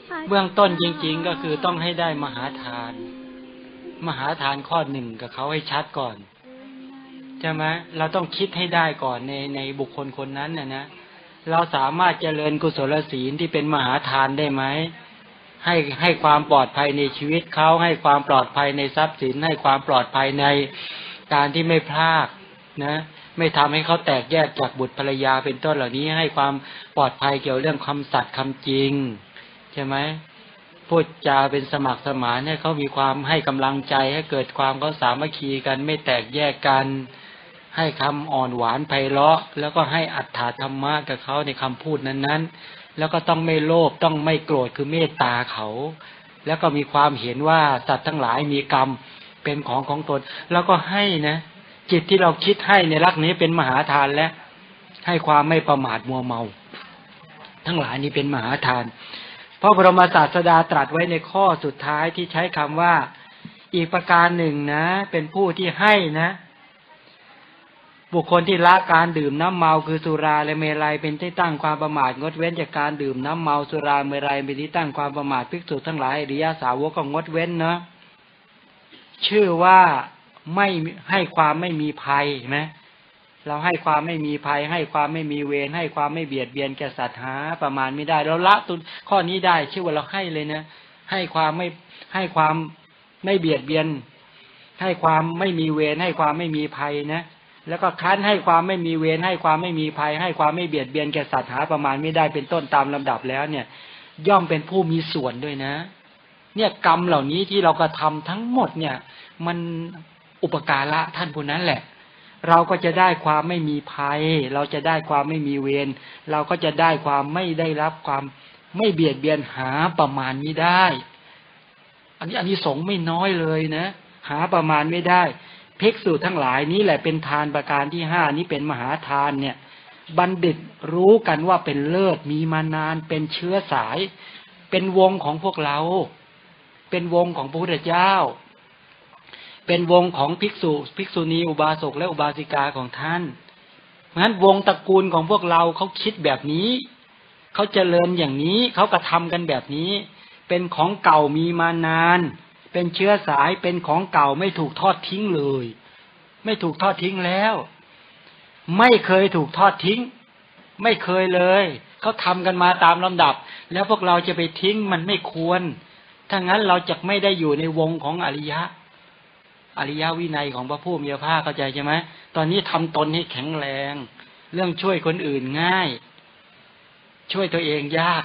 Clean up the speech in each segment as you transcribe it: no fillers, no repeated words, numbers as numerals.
เบื้องต้นจริงๆก็คือต้องให้ได้มหาทานมหาทานข้อหนึ่งกับเขาให้ชัดก่อนใช่ไหมเราต้องคิดให้ได้ก่อนในบุคคลคนนั้นนะเราสามารถเจริญกุศลศีลที่เป็นมหาทานได้ไหมให้ความปลอดภัยในชีวิตเขาให้ความปลอดภัยในทรัพย์สินให้ความปลอดภัยในการที่ไม่พลาดนะไม่ทำให้เขาแตกแยกจากบุตรภรรยาเป็นต้นเหล่านี้ให้ความปลอดภัยเกี่ยวเรื่องคำสัตย์คำจริงใช่ไหมพูดจาเป็นสมัครสมานให้เขามีความให้กำลังใจให้เกิดความเขาสามัคคีกันไม่แตกแยกกันให้คำอ่อนหวานไพเราะแล้วก็ให้อัตถธรรมะกับเขาในคำพูดนั้นๆแล้วก็ต้องไม่โลภต้องไม่โกรธคือเมตตาเขาแล้วก็มีความเห็นว่าสัตว์ทั้งหลายมีกรรมเป็นของตนแล้วก็ให้นะจิตที่เราคิดให้ในรักนี้เป็นมหาทานและให้ความไม่ประมาทมัวเมาทั้งหลายนี้เป็นมหาทานเพราะบรมศาสดาตรัสไว้ในข้อสุดท้ายที่ใช้คำว่าอีกประการหนึ่งนะเป็นผู้ที่ให้นะบุคคลที่ละการดื่มน้ำเมาคือสุราและเมลัยเป็นที่ตั้งความประมาทงดเว้นจากการดื่มน้ำเมาสุราเมลัยเป็นที่ตั้งความประมาทภิกษุทั้งหลายอริยสาวกก็งดเว้นนะชื่อว่าไม่ให้ความไม่มีภัยไหมเราให้ความไม่มีภัยให้ความไม่มีเวรให้ความไม่เบียดเบียนแก่สัตว์หาประมาณไม่ได้เราละตุนข้อนี้ได้ชื่อว่าเราให้เลยนะให้ความไม่เบียดเบียนให้ความไม่มีเวรให้ความไม่มีภัยนะแล้วก็คั้นให้ความไม่มีเวรให้ความไม่มีภัยให้ความไม่เบียดเบียนแก่สัตว์หาประมาณไม่ได้เป็นต้นตามลำดับแล้วเนี่ยย่อมเป็นผู้มีส่วนด้วยนะเนี่ยกรรมเหล่านี้ที่เรากระทำทั้งหมดเนี่ยมันอุปการะท่านผู้นั้นแหละเราก็จะได้ความไม่มีภัยเราจะได้ความไม่มีเวรเราก็จะได้ความไม่ได้รับความไม่เบียดเบียนหาประมาณไม่ได้อันนี้สงไม่น้อยเลยนะหาประมาณไม่ได้ภิกษุทั้งหลายนี้แหละเป็นทานประการที่5นี้เป็นมหาทานเนี่ยบัณฑิตรู้กันว่าเป็นเลิศมีมานานเป็นเชื้อสายเป็นวงของพวกเราเป็นวงของพระพุทธเจ้าเป็นวงของภิกษุณีอุบาสกและอุบาสิกาของท่านงั้นวงตระกูลของพวกเราเขาคิดแบบนี้เขาเจริญอย่างนี้เขากระทำกันแบบนี้เป็นของเก่ามีมานานเป็นเชื้อสายเป็นของเก่าไม่ถูกทอดทิ้งเลยไม่ถูกทอดทิ้งแล้วไม่เคยถูกทอดทิ้งไม่เคยเลยเขาทำกันมาตามลำดับแล้วพวกเราจะไปทิ้งมันไม่ควรถ้างั้นเราจะไม่ได้อยู่ในวงของอริยวินัยของพระผู้มีพระภาคเข้าใจใช่ไหมตอนนี้ทำตนให้แข็งแรงเรื่องช่วยคนอื่นง่ายช่วยตัวเองยาก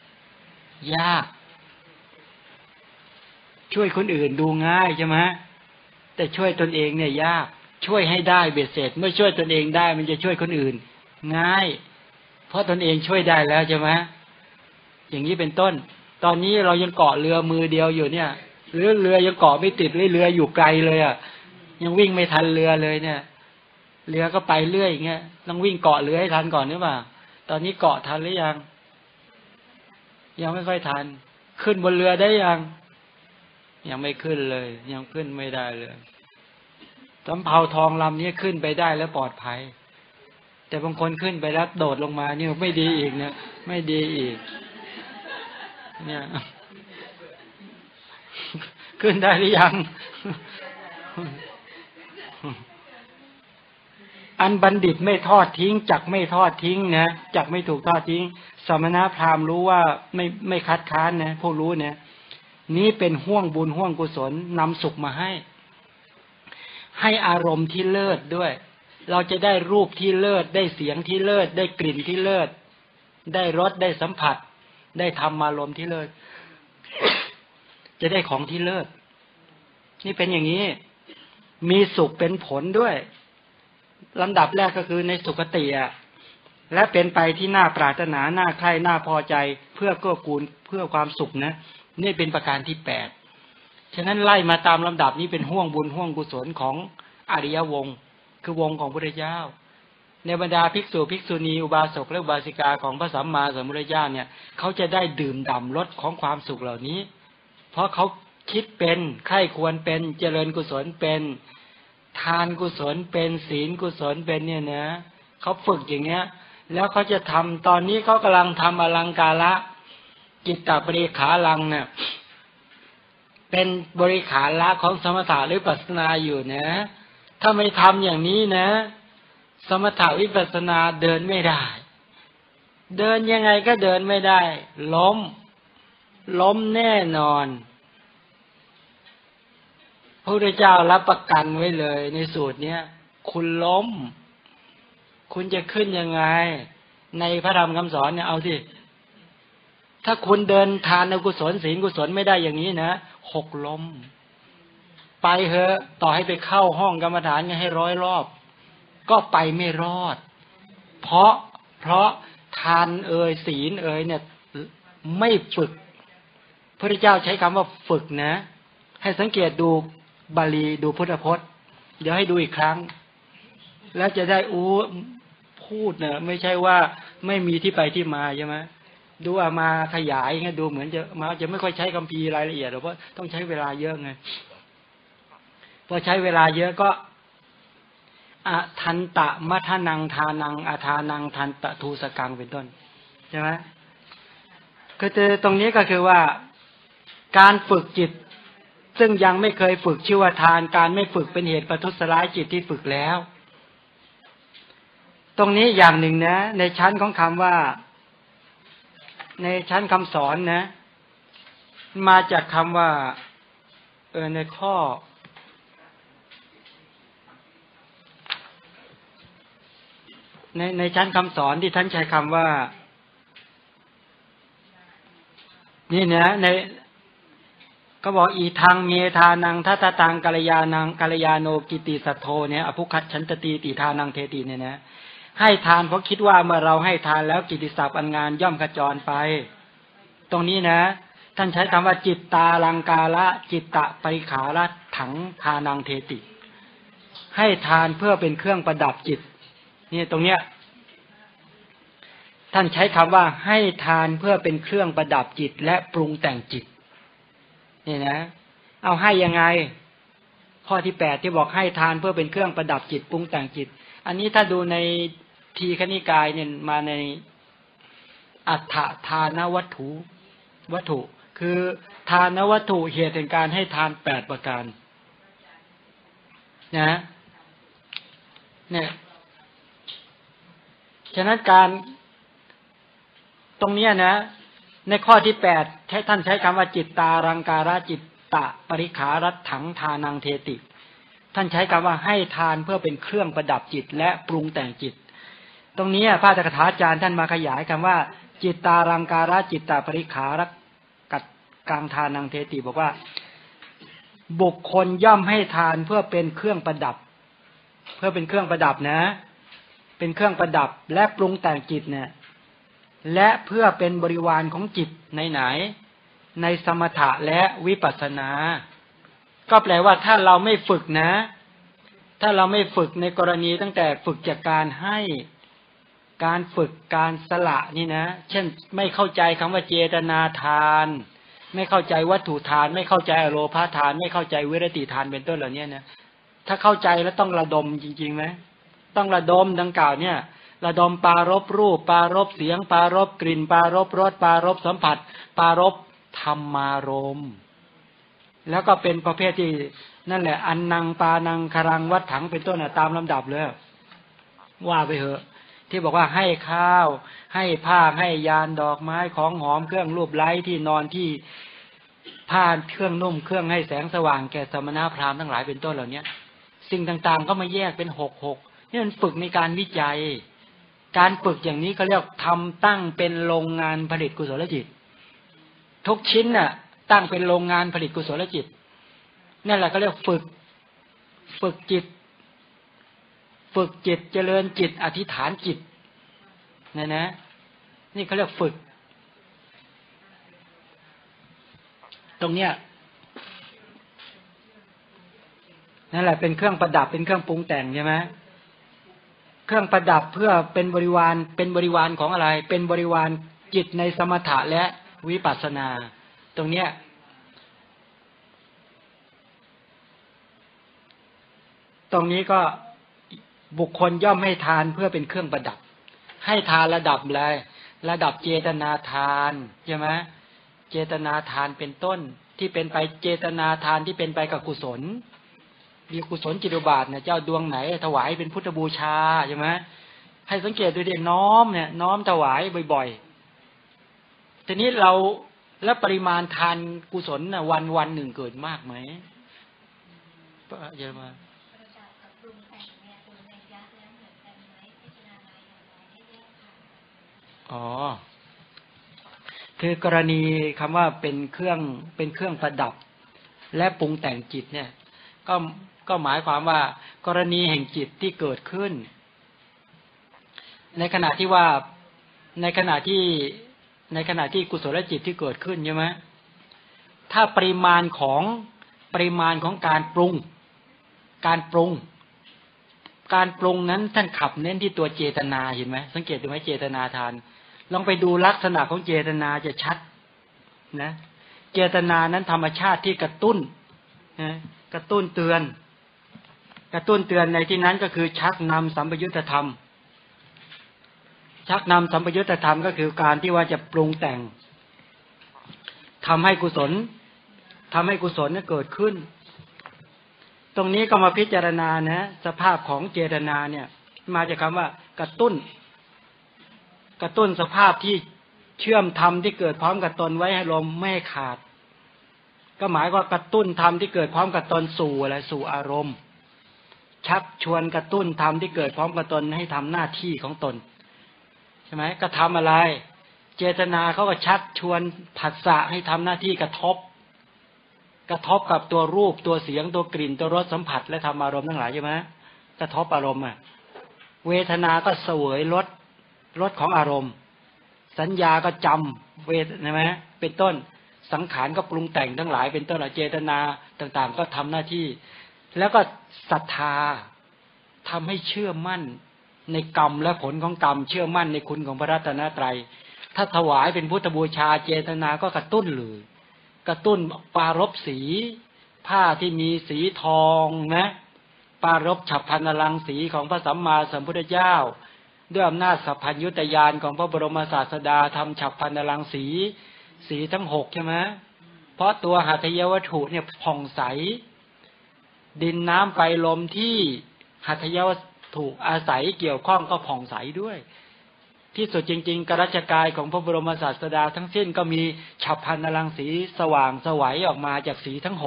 ช่วยคนอื่นดูง่ายใช่ไหมแต่ช่วยตนเองเนี่ยยากช่วยให้ได้เบ็ดเสร็จเมื่อช่วยตนเองได้มันจะช่วยคนอื่นง่ายเพราะตนเองช่วยได้แล้วใช่ไหมอย่างนี้เป็นต้นตอนนี้เรายังเกาะเรือมือเดียวอยู่เนี่ยเรือยังเกาะไม่ติดเลยเรืออยู่ไกลเลยอ่ะยังวิ่งไม่ทันเรือเลยเนี่ยเรือก็ไปเรื่อยอย่างเงี้ยต้องวิ่งเกาะเรือให้ทันก่อนหรือเปล่าตอนนี้เกาะทันหรือยังไม่ค่อยทันขึ้นบนเรือได้ยังไม่ขึ้นเลยยังขึ้นไม่ได้เลยสำเภาทองลำนี้ขึ้นไปได้แล้วปลอดภัยแต่บางคนขึ้นไปแล้วโดดลงมานี่ไม่ดีอีกเนี่ยไม่ดีอีกเนี่ยขึ้นได้หรือยังอันบัณฑิตไม่ทอดทิ้งจักไม่ทอดทิ้งนะจักไม่ถูกทอดทิ้งสมณพราหมณ์รู้ว่าไม่คัดค้านนะผู้รู้เนี่ยนี้เป็นห่วงบุญห่วงกุศลนำสุขมาให้อารมณ์ที่เลิศด้วยเราจะได้รูปที่เลิศได้เสียงที่เลิศได้กลิ่นที่เลิศได้รสได้สัมผัสได้ธรรมารมณ์ที่เลิศ จะได้ของที่เลิศนี่เป็นอย่างนี้มีสุขเป็นผลด้วยลำดับแรกก็คือในสุคติอ่ะและเป็นไปที่น่าปรารถนาน่าใคร่น่าพอใจเพื่อเกื้อกูลเพื่อความสุขนะนี่เป็นประการที่8ฉะนั้นไล่มาตามลำดับนี้เป็นห่วงบุญห่วงกุศลของอริยวงศ์คือวงของพระพุทธเจ้าในบรรดาภิกษุภิกษุณีอุบาสกและอุบาสิกาของพระสัมมาสัมพุทธเจ้าเนี่ยเขาจะได้ดื่มด่ำรสของความสุขเหล่านี้เพราะเขาคิดเป็นใคร่ควรเป็นเจริญกุศลเป็นทานกุศลเป็นศีลกุศลเป็นเนี่ยนะเขาฝึกอย่างเงี้ยแล้วเขาจะทำตอนนี้เขากำลังทำอลังการะจิตตบริขารังเนี่ยเป็นบริขาระของสมถะหรือวิปัสสนาอยู่นะถ้าไม่ทำอย่างนี้นะสมถะวิปัสสนาเดินไม่ได้เดินยังไงก็เดินไม่ได้ล้มแน่นอนพระพุทธเจ้ารับประกันไว้เลยในสูตรเนี้ยคุณล้มคุณจะขึ้นยังไงในพระธรรมคำสอนเนี่ยเอาสิถ้าคุณเดินทานกุศลศีลกุศลไม่ได้อย่างนี้นะหกล้มไปเหอะต่อให้ไปเข้าห้องกรรมฐานกันให้100 รอบก็ไปไม่รอดเพราะทานศีลเนี่ยไม่ฝึกพระพุทธเจ้าใช้คำว่าฝึกนะให้สังเกตดูบาลีดูพุทธพจน์เดี๋ยวให้ดูอีกครั้งแล้วจะได้พูดเนี่ยไม่ใช่ว่าไม่มีที่ไปที่มาใช่ไหมดูมาขยายไงดูเหมือนจะไม่ค่อยใช้คัมภีร์รายละเอียดหรอกเพราะต้องใช้เวลาเยอะไงพอใช้เวลาเยอะก็ทันตะมัทนังทานังอาทานังทันตะทูสกังเป็นต้นใช่ไหมก็คือตรงนี้ก็คือว่าการฝึกจิตซึ่งยังไม่เคยฝึกชื่อว่าทานการไม่ฝึกเป็นเหตุประทุษร้ายจิตที่ฝึกแล้วตรงนี้อย่างหนึ่งนะในชั้นของคำว่าในชั้นคำสอนนะมาจากคำว่าในข้อในชั้นคำสอนที่ท่านใช้คำว่านี่นะในก็บอกอีทางเมธานังทัตตังกัลยานังกัลยาโนกิติสัทโธเนี่ยอภุคัตฉันตติติทานังเทติเนี่ยนะให้ทานเพราะคิดว่าเมื่อเราให้ทานแล้วกิตติศัพท์อันงานย่อมขจรไปตรงนี้นะท่านใช้คำว่าจิตตาลังกาละจิตตะปริขาระถังทานังเทติให้ทานเพื่อเป็นเครื่องประดับจิตนี่ตรงเนี้ยท่านใช้คำว่าให้ทานเพื่อเป็นเครื่องประดับจิตและปรุงแต่งจิตนี่นะเอาให้ยังไงข้อที่8ที่บอกให้ทานเพื่อเป็นเครื่องประดับจิตปรุงแต่งจิตอันนี้ถ้าดูในทีฆนิกายเนี่ยมาในอัฏฐทานวัตถุคือทานวัตถุเหตุแห่งการให้ทาน8ประการนะเนี่ยฉะนั้นการตรงนี้นะในข้อที่8ท่านใช้คำว่าจิตตารังการะจิตตะปริขารัตถังทานังเทติท่านใช้คำว่าให้ทานเพื่อเป็นเครื่องประดับจิตและปรุงแต่งจิตตรงนี้พระอัฏฐาจารย์ท่านมาขยายคำว่าจิตตารังการะจิตตะปริขารัตกังทานังเทติบอกว่าบุคคลย่อมให้ทานเพื่อเป็นเครื่องประดับเพื่อเป็นเครื่องประดับนะเป็นเครื่องประดับและปรุงแต่งจิตเนี่ยและเพื่อเป็นบริวารของจิตไหนในสมถะและวิปัสสนาก็แปลว่าถ้าเราไม่ฝึกนะถ้าเราไม่ฝึกในกรณีตั้งแต่ฝึกจากการให้การฝึกการสละนี่นะเช่นไม่เข้าใจคำว่าเจตนาทานไม่เข้าใจวัตถุทานไม่เข้าใจอโลภาทานไม่เข้าใจวิรติทานเป็นต้นเหล่านี้นะถ้าเข้าใจแล้วต้องระดมจริงๆไหมต้องระดมดังกล่าวเนี่ยระดมปารภรูปปารภเสียงปารภกลิ่นปารภรสปารภสัมผัสปารภธรรมารมณ์แล้วก็เป็นประเภทที่นั่นแหละอันนังปานังคารังวัดถังเป็นต้นตามลำดับเลยว่าไปเถอะที่บอกว่าให้ข้าวให้ผ้าให้ยานดอกไม้ของหอมเครื่องรูปไล้ที่นอนที่ผ้าเครื่องนุ่มเครื่องให้แสงสว่างแก่สมณพราหมณ์ทั้งหลายเป็นต้นเหล่านี้สิ่งต่างๆก็มาแยกเป็น6นี่มันฝึกในการวิจัยการฝึกอย่างนี้เขาเรียกทำตั้งเป็นโรงงานผลิตกุศลจิตทุกชิ้นน่ะตั้งเป็นโรงงานผลิตกุศลจิตนั่นแหละเขาเรียกฝึกจิตเจริญจิตอธิษฐานจิตนะนี่เขาเรียกฝึกตรงเนี้ยนั่นแหละเป็นเครื่องประดับเป็นเครื่องปรุงแต่งใช่ไหมเครื่องประดับเพื่อเป็นบริวารของอะไรเป็นบริวารจิตในสมถะและวิปัสสนาตรงเนี้ยตรงนี้ก็บุคคลย่อมให้ทานเพื่อเป็นเครื่องประดับให้ทานระดับอะไรระดับเจตนาทานใช่ไหมเจตนาทานเป็นต้นที่เป็นไปเจตนาทานที่เป็นไปกับกุศลมีกุศลจิตอุบาทเนี่ยเจ้าดวงไหนถวายเป็นพุทธบูชาใช่ไหมให้สังเกตดูดิน้อมเนี่ยน้อมถวายบ่อยๆทีนี้เราแล้วปริมาณทานกุศลน่ะวันหนึ่งเกิดมากไหมเยอะมากอ๋อคือกรณีคำว่าเป็นเครื่องประดับและปรุงแต่งจิตเนี่ยก็หมายความว่ากรณีแห่งจิตที่เกิดขึ้นในขณะที่กุศลจิตที่เกิดขึ้นใช่ไหมถ้าปริมาณของการปรุงนั้นท่านขับเน้นที่ตัวเจตนาเห็นไหมสังเกตดูไหมเจตนาทานลองไปดูลักษณะของเจตนาจะชัดนะเจตนานั้นธรรมชาติที่กระตุ้นนะกระตุ้นเตือนในที่นั้นก็คือชักนำสัมปยุตธรรมก็คือการที่ว่าจะปรุงแต่งทำให้กุศลนั้นเกิดขึ้นตรงนี้ก็มาพิจารณานะสภาพของเจตนาเนี่ยมาจากคำว่ากระตุ้นสภาพที่เชื่อมธรรมที่เกิดพร้อมกับตนไว้ให้ลมไม่ขาดก็หมายว่ากระตุ้นธรรมที่เกิดพร้อมกับตนสู่อะไรสู่อารมณ์ชักชวนกระตุ้นธรรมที่เกิดพร้อมกับตนให้ทำหน้าที่ของตนใช่ไหมก็ทำอะไรเจตนาเขาก็ชักชวนผัสสะให้ทำหน้าที่กระทบกับตัวรูปตัวเสียงตัวกลิ่นตัวรสสัมผัสและธรรมอารมณ์ทั้งหลายใช่ไหมกระทบอารมณ์เวทนาก็เสวยรสของอารมณ์สัญญาก็จำใช่ไหมเป็นต้นสังขารก็ปรุงแต่งทั้งหลายเป็นต้นเจตนาต่างๆก็ทำหน้าที่แล้วก็ศรัทธาทำให้เชื่อมั่นในกรรมและผลของกรรมเชื่อมั่นในคุณของพระรัตนตรัยถ้าถวายเป็นพุทธบูชาเจตนาก็กระตุ้นเลยกระตุ้นปารภสีผ้าที่มีสีทองนะปารภฉัพพรรณรังสีของพระสัมมาสัมพุทธเจ้าด้วยอำนาจสัพพัญญุตญาณของพระบรมศาสดาทำฉัพพรรณรังสีทั้ง6ใช่ไหมเพราะตัวหัตถยวัตถุเนี่ยผ่องใสดินน้ำไฟลมที่หัตถยวัตถุอาศัยเกี่ยวข้องก็ผ่องใสด้วยที่สุดจริงๆกรัชกายของพระบรมศาสดาทั้งสิ้นก็มีฉัพพรรณรังสีสว่างไสวออกมาจากสีทั้ง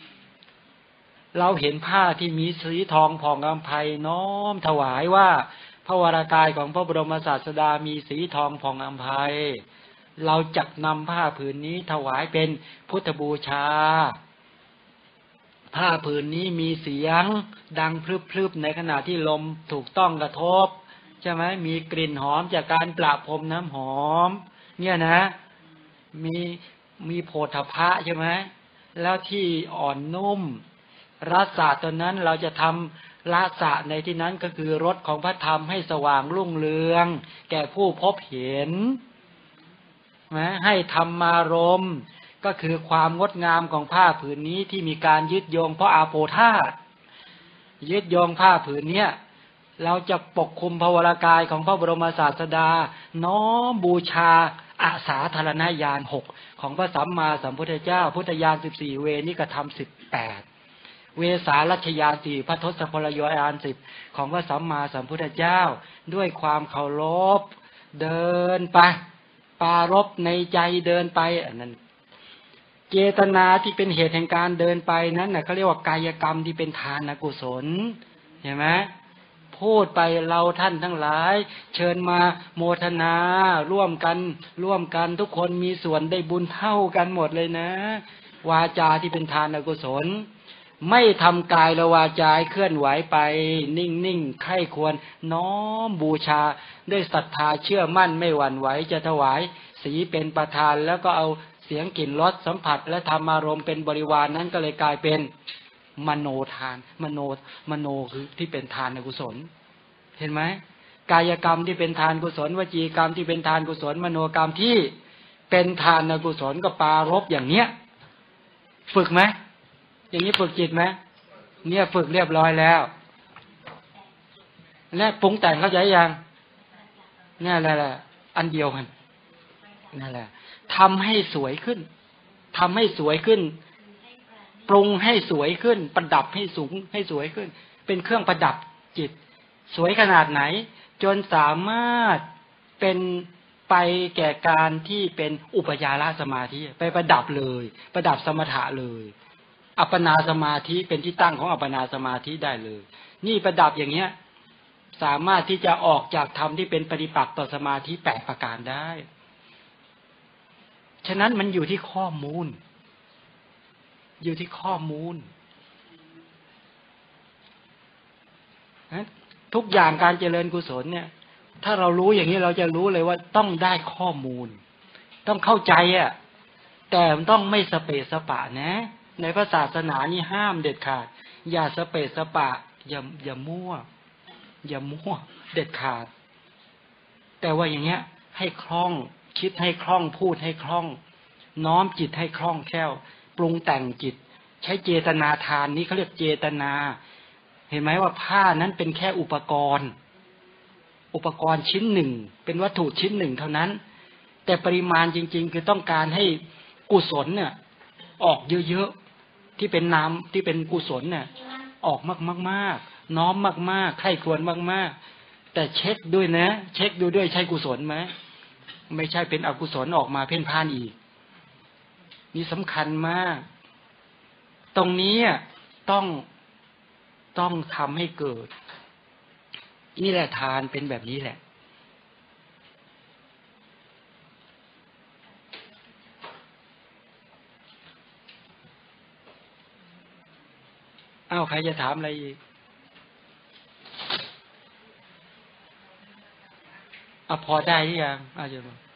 6เราเห็นผ้าที่มีสีทองผ่องอำไพน้อมถวายว่าพระวรากายของพระบรมศาสดามีสีทองผ่องอำไพเราจักนำผ้าผืนนี้ถวายเป็นพุทธบูชาผ้าผืนนี้มีเสียงดังพรึบๆในขณะที่ลมถูกต้องกระทบใช่ไหมมีกลิ่นหอมจากการประพรมน้ำหอมเนี่ยนะมีโผฏฐัพพะใช่ไหมแล้วที่อ่อนนุ่มรสตัวนั้นเราจะทำรสในที่นั้นก็คือรสของพระธรรมให้สว่างรุ่งเรืองแก่ผู้พบเห็นนะให้ธรรมารมณ์ก็คือความงดงามของผ้าผืนนี้ที่มีการยึดโยงเพราะอาโปธาตุยึดโยงผ้าผืนเนี้ยเราจะปกคุมพระวรากายของพระบรมศาสดาน้อมบูชาอาสาธารณญาณ6ของพระสัมมาสัมพุทธเจ้าพุทธญาณ14เวนิกธรรม18เวสารัชญาณ4พระทศพลยญาณ10ของพระสัมมาสัมพุทธเจ้าด้วยความเคารพเดินไปปรารภในใจเดินไปอันนั้นเจตนาที่เป็นเหตุแห่งการเดินไปนั้นน่ะเขาเรียกว่ากายกรรมที่เป็นทานกุศลเห็นไหมพูดไปเราท่านทั้งหลายเชิญมาโมทนาร่วมกันทุกคนมีส่วนได้บุญเท่ากันหมดเลยนะวาจาที่เป็นทานกุศลไม่ทำกายและวาจาเคลื่อนไหวไปนิ่งๆใคร่ควรน้อมบูชาด้วยศรัทธาเชื่อมั่นไม่หวั่นไหวจะถวายสีเป็นประธานแล้วก็เอาเสียงกลิ่นรสสัมผัสและธรรมารมณ์เป็นบริวาร นั้นก็เลยกลายเป็นมโนทานมโนคือที่เป็นทานกุศลเห็นไหมกายกรรมที่เป็นทานกุศลวจีกรรมที่เป็นทานกุศลมโนกรรมที่เป็นทานกุศลก็ปรารภอย่างเนี้ยฝึกไหมอย่างนี้ฝึกจิตไหมเนี่ยฝึกเรียบร้อยแล้วและปรุงแต่งเข้าใจยังนี่แหละอันเดียวกันนั่นแหละทำให้สวยขึ้นทำให้สวยขึ้นปรุงให้สวยขึ้นประดับให้สูงให้สวยขึ้นเป็นเครื่องประดับจิตสวยขนาดไหนจนสามารถเป็นไปแก่การที่เป็นอุปจารสมาธิไปประดับเลยประดับสมถะเลยอัปปนาสมาธิเป็นที่ตั้งของอัปปนาสมาธิได้เลยนี่ประดับอย่างเงี้ยสามารถที่จะออกจากธรรมที่เป็นปฏิปักษ์ต่อสมาธิ8ประการได้ฉะนั้นมันอยู่ที่ข้อมูลอยู่ที่ข้อมูลทุกอย่างการเจริญกุศลเนี่ยถ้าเรารู้อย่างนี้เราจะรู้เลยว่าต้องได้ข้อมูลต้องเข้าใจอ่ะแต่ต้องไม่สเปสปะนะในพระศาสนานี่ห้ามเด็ดขาดอย่าสเปสปะอย่ามั่วเด็ดขาดแต่ว่าอย่างเงี้ยให้คล่องคิดให้คล่องพูดให้คล่องน้อมจิตให้คล่องแคล่วปรุงแต่งจิตใช้เจตนาทานนี้เขาเรียกเจตนาเห็นไหมว่าผ้านั้นเป็นแค่อุปกรณ์ชิ้นหนึ่งเป็นวัตถุชิ้นหนึ่งเท่านั้นแต่ปริมาณจริงๆคือต้องการให้กุศลเนี่ยออกเยอะๆที่เป็นน้ำที่เป็นกุศลเนี่ยออกมากๆน้อมมากๆใคร่ครวญมากๆแต่เช็คด้วยนะเช็คดูด้วยใช่กุศลไหมไม่ใช่เป็นอกุศลออกมาเพ่นพ่านอีกนี่สำคัญมากตรงนี้ต้องทำให้เกิดนี่แหละทานเป็นแบบนี้แหละอ้าวใครจะถามอะไรอีกพอได้หรือยังอาจารย์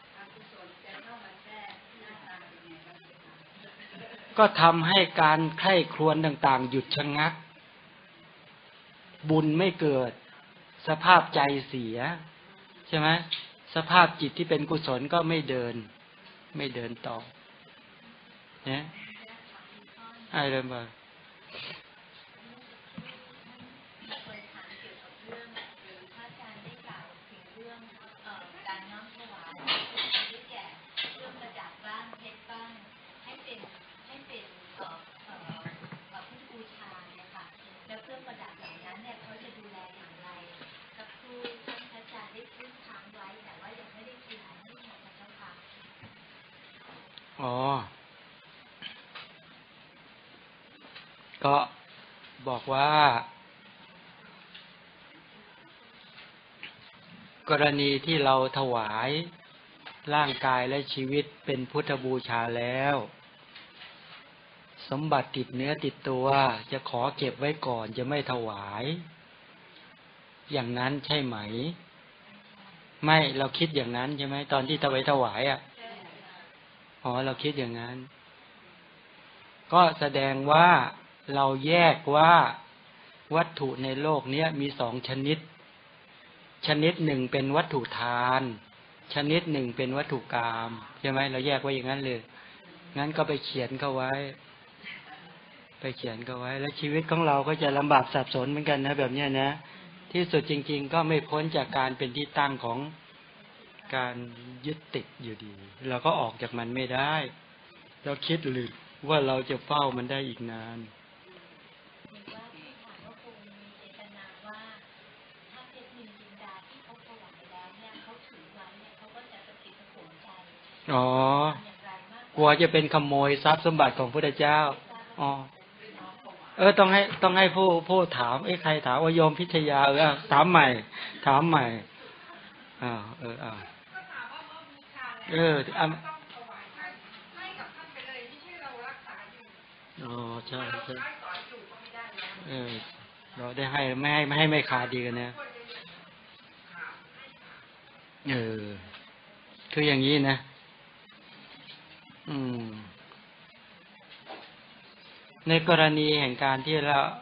ก็ทำให้การใคร่ครวญต่างๆหยุดชะงักบุญไม่เกิดสภาพใจเสียใช่ไหมสภาพจิตที่เป็นกุศลก็ไม่เดินต่อเนี่ยอะไรบ้างก็บอกว่ากรณีที่เราถวายร่างกายและชีวิตเป็นพุทธบูชาแล้วสมบัติติดเนื้อติดตัวจะขอเก็บไว้ก่อนจะไม่ถวายอย่างนั้นใช่ไหมไม่เราคิดอย่างนั้นใช่ไหมตอนที่ถวายเราคิดอย่างนั้นก็แสดงว่าเราแยกว่าวัตถุในโลกนี้มี2ชนิดหนึ่งเป็นวัตถุทานชนิดหนึ่งเป็นวัตถุกามใช่ไหมเราแยกไว้อย่างนั้นเลยงั้นก็ไปเขียนเข้าไว้แล้วชีวิตของเราก็จะลำบากสับสนเหมือนกันนะแบบนี้นะที่สุดจริงๆก็ไม่พ้นจากการเป็นที่ตั้งของการยึดติดอยู่ดีเราก็ออกจากมันไม่ได้เราคิดหรือว่าเราจะเฝ้ามันได้อีกนานกลัวจะเป็นขโมยทรัพย์สมบัติของพระพุทธเจ้าต้องให้ผู้ถามใครถามว่าโยมพิทยาถามใหม่ใช่เราได้ให้ไม่ขาดดีกันนะคืออย่างนี้นะในกรณีแห่งการที่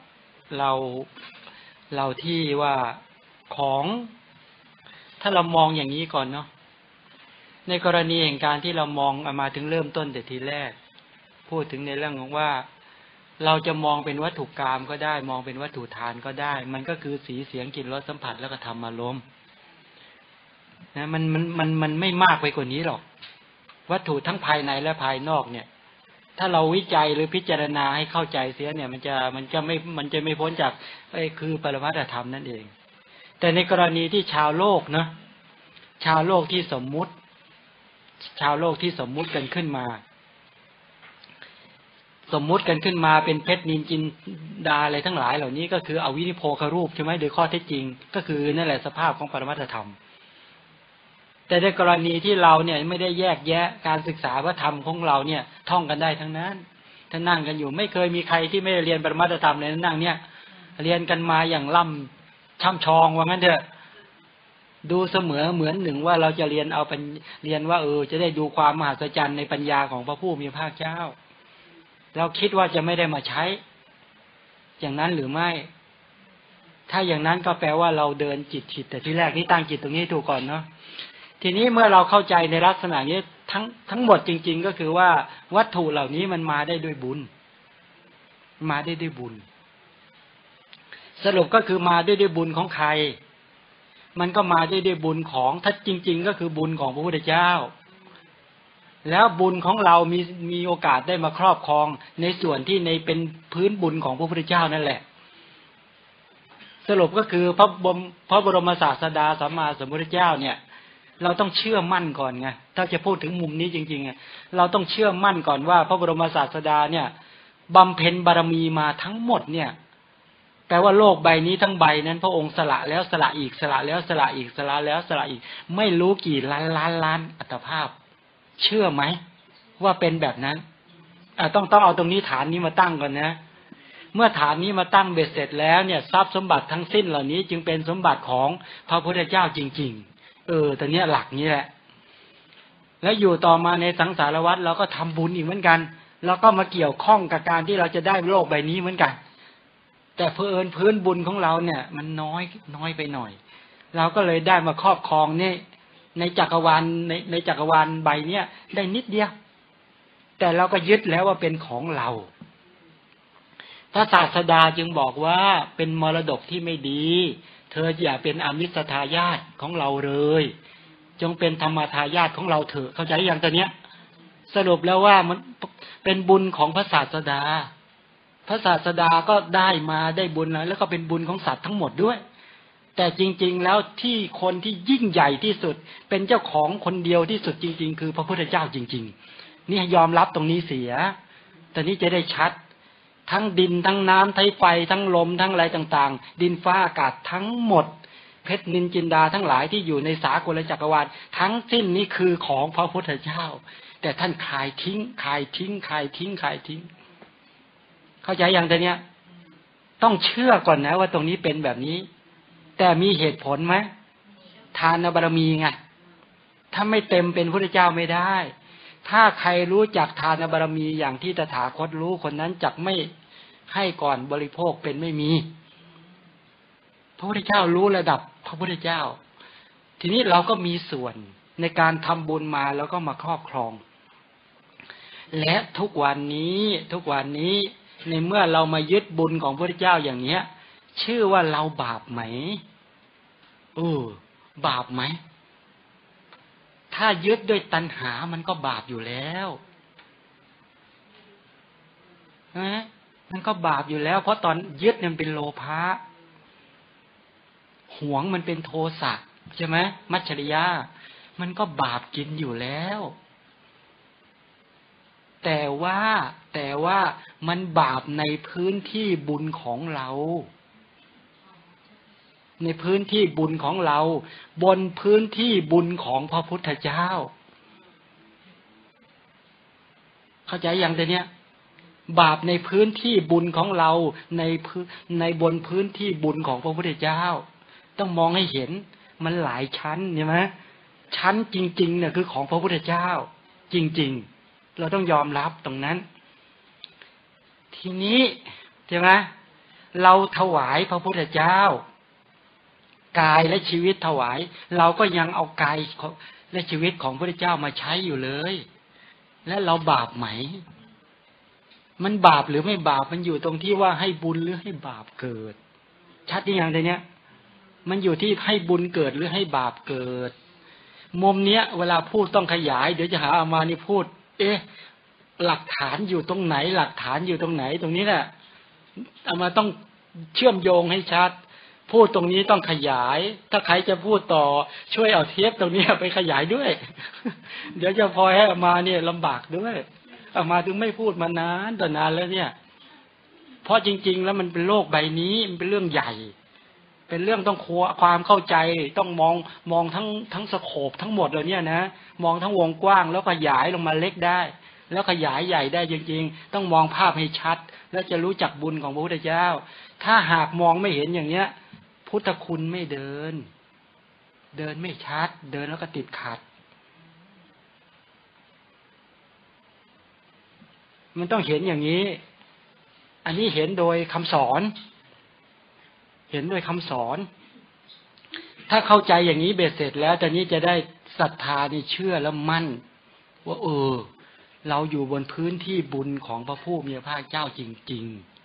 เราที่ว่าของถ้าเรามองอย่างนี้ก่อนเนาะในกรณีแห่งการที่เรามองมาถึงเริ่มต้นแต่ทีแรกพูดถึงในเรื่องของว่าเราจะมองเป็นวัตถุกรรมก็ได้มองเป็นวัตถุทานก็ได้มันก็คือสีเสียงกลิ่นรสสัมผัสแล้วก็ธรรมารมณ์นะมันไม่มากไปกว่านี้หรอกวัตถุทั้งภายในและภายนอกเนี่ยถ้าเราวิจัยหรือพิจารณาให้เข้าใจเสียเนี่ยมันจะไม่พ้นจากคือปรมัตถธรรมนั่นเองแต่ในกรณีที่ชาวโลกนะชาวโลกที่สมมุติกันขึ้นมาเป็นเพชรนินจินดาอะไรทั้งหลายเหล่านี้ก็คืออวินิโพครูปใช่ไหมโดยข้อเท็จจริงก็คือนั่นแหละสภาพของปรมัตถธรรมแต่ในกรณีที่เราเนี่ยไม่ได้แยกแยะการศึกษาพระธรรมของเราเนี่ยท่องกันได้ทั้งนั้นถ้านั่งกันอยู่ไม่เคยมีใครที่ไม่เรียนปรมัตถธรรมเลยนั่งเนี่ยเรียนกันมาอย่างล่ำช่ำชองว่างั้นเถอะดูเสมอเหมือนหนึ่งว่าเราจะเรียนเอาเป็นเรียนว่าจะได้ดูความมหัศจรรย์ในปัญญาของพระผู้มีพระภาคเจ้าเราคิดว่าจะไม่ได้มาใช้อย่างนั้นหรือไม่ถ้าอย่างนั้นก็แปลว่าเราเดินจิตผิดแต่ที่แรกนี่ตั้งจิตตรงนี้ถูกก่อนเนาะทีนี้เมื่อเราเข้าใจในลักษณะนี้ทั้งหมดจริงๆก็คือว่าวัตถุเหล่านี้มันมาได้ด้วยบุญมาได้ด้วยบุญสรุปก็คือมาได้ด้วยบุญของใครมันก็มาได้ด้วยบุญของถ้าจริงๆก็คือบุญของพระพุทธเจ้าแล้วบุญของเรามีโอกาสได้มาครอบครองในส่วนที่ในเป็นพื้นบุญของพระพุทธเจ้านั่นแหละสรุปก็คือพระบรมศาสดาสัมมาสัมพุทธเจ้าเนี่ยเราต้องเชื่อมั่นก่อนไงถ้าจะพูดถึงมุมนี้จริงๆเราต้องเชื่อมั่นก่อนว่าพระบรมศาสดาเนี่ยบำเพ็ญบารมีมาทั้งหมดเนี่ยแปลว่าโลกใบนี้ทั้งใบนั้นพระองค์สละแล้วสละอีกสละแล้วสละอีกสละแล้วสละอีกไม่รู้กี่ล้านอัตภาพเชื่อไหมว่าเป็นแบบนั้นต้องเอาตรงนี้ฐานนี้มาตั้งก่อนนะเมื่อฐานนี้มาตั้งเบ็ดเสร็จแล้วเนี่ยทรัพย์สมบัติทั้งสิ้นเหล่านี้จึงเป็นสมบัติของพระพุทธเจ้าจริงๆแต่เนี้ยหลักนี้แหละแล้วอยู่ต่อมาในสังสารวัฏเราก็ทำบุญอีกเหมือนกันแล้วก็มาเกี่ยวข้องกับการที่เราจะได้โลกใบนี้เหมือนกันแต่เผอิญพื้นบุญของเราเนี่ยมันน้อยไปหน่อยเราก็เลยได้มาครอบครองนี่ในจักรวาลในจักรวาลใบเนี้ยได้นิดเดียวแต่เราก็ยึดแล้วว่าเป็นของเราพระศาสดาจึงบอกว่าเป็นมรดกที่ไม่ดีเธออย่าเป็นอมิสทายาทของเราเลยจงเป็นธรรมทายาทของเราเถอะเข้าใจอย่างตัวเนี้ยสรุปแล้วว่ามันเป็นบุญของพระศาสดาพระศาสดาก็ได้มาได้บุญแล้วก็เป็นบุญของสัตว์ทั้งหมดด้วยแต่จริงๆแล้วที่คนที่ยิ่งใหญ่ที่สุดเป็นเจ้าของคนเดียวที่สุดจริงๆคือพระพุทธเจ้าจริงๆนี่ยอมรับตรงนี้เสียแต่นี้จะได้ชัดทั้งดินทั้งน้ำทั้งไฟทั้งลมทั้งอะไรต่างๆดินฟ้าอากาศทั้งหมดเพชรนินจินดาทั้งหลายที่อยู่ในสากลจักรวาลทั้งสิ้นนี้คือของพระพุทธเจ้าแต่ท่านคายทิ้งเข้าใจอย่างเนี้ยต้องเชื่อก่อนนะว่าตรงนี้เป็นแบบนี้แต่มีเหตุผลไหมทานบารมีไงถ้าไม่เต็มเป็นพระพุทธเจ้าไม่ได้ถ้าใครรู้จักทานบารมีอย่างที่ตถาคตรู้คนนั้นจักไม่ให้ก่อนบริโภคเป็นไม่มีพระพุทธเจ้ารู้ระดับพระพุทธเจ้าทีนี้เราก็มีส่วนในการทำบุญมาแล้วก็มาครอบครองและทุกวันนี้ในเมื่อเรามายึดบุญของพระพุทธเจ้าอย่างเนี้ยชื่อว่าเราบาปไหมบาปไหมถ้ายึดด้วยตัณหามันก็บาปอยู่แล้วนะมันก็บาปอยู่แล้วเพราะตอนยึดเนี่ยมันเป็นโลภะหวงมันเป็นโทสะใช่ไหมมัจฉริยะมันก็บาปกินอยู่แล้วแต่ว่ามันบาปในพื้นที่บุญของเราในพื้นที่บุญของเราบนพื้นที่บุญของพระพุทธเจ้าเข้าใจอย่างเนี้ยบาปในพื้นที่บุญของเราในบนพื้นที่บุญของพระพุทธเจ้าต้องมองให้เห็นมันหลายชั้นใช่ไหมชั้นจริงๆเนี่ยคือของพระพุทธเจ้าจริงๆเราต้องยอมรับตรงนั้นทีนี้ใช่ไหมเราถวายพระพุทธเจ้ากายและชีวิตถวายเราก็ยังเอากายและชีวิตของพระพุทธเจ้ามาใช้อยู่เลยและเราบาปไหมมันบาปหรือไม่บาปมันอยู่ตรงที่ว่าให้บุญหรือให้บาปเกิดชัดอย่างเนี้ยมันอยู่ที่ให้บุญเกิดหรือให้บาปเกิดมุมเนี้ยเวลาพูดต้องขยายเดี๋ยวจะหาอามานี่พูดหลักฐานอยู่ตรงไหนหลักฐานอยู่ตรงไหนตรงนี้แหละอามาต้องเชื่อมโยงให้ชัดพูดตรงนี้ต้องขยายถ้าใครจะพูดต่อช่วยเอาเทปตรงนี้ไปขยายด้วยเดี๋ยวจะพอให้อามาเนี่ยลำบากด้วยอามาถึงไม่พูดมานานต่อนานแล้วเนี่ยเพราะจริงๆแล้วมันเป็นโลกใบนี้มันเป็นเรื่องใหญ่เป็นเรื่องต้องความเข้าใจต้องมองทั้งสโคปทั้งหมดเลยเนี่ยนะมองทั้งวงกว้างแล้วขยายลงมาเล็กได้แล้วขยายใหญ่ได้จริงๆต้องมองภาพให้ชัดแล้วจะรู้จักบุญของพระพุทธเจ้าถ้าหากมองไม่เห็นอย่างเนี้ยพุทธคุณไม่เดินไม่ชัดเดินแล้วก็ติดขัดมันต้องเห็นอย่างนี้อันนี้เห็นโดยคำสอนเห็นโดยคำสอนถ้าเข้าใจอย่างนี้เบ็ดเสร็จแล้วตอนนี้จะได้ศรัทธานี่เชื่อแล้วมั่นว่าเราอยู่บนพื้นที่บุญของพระผู้มีพระภาคเจ้าจริง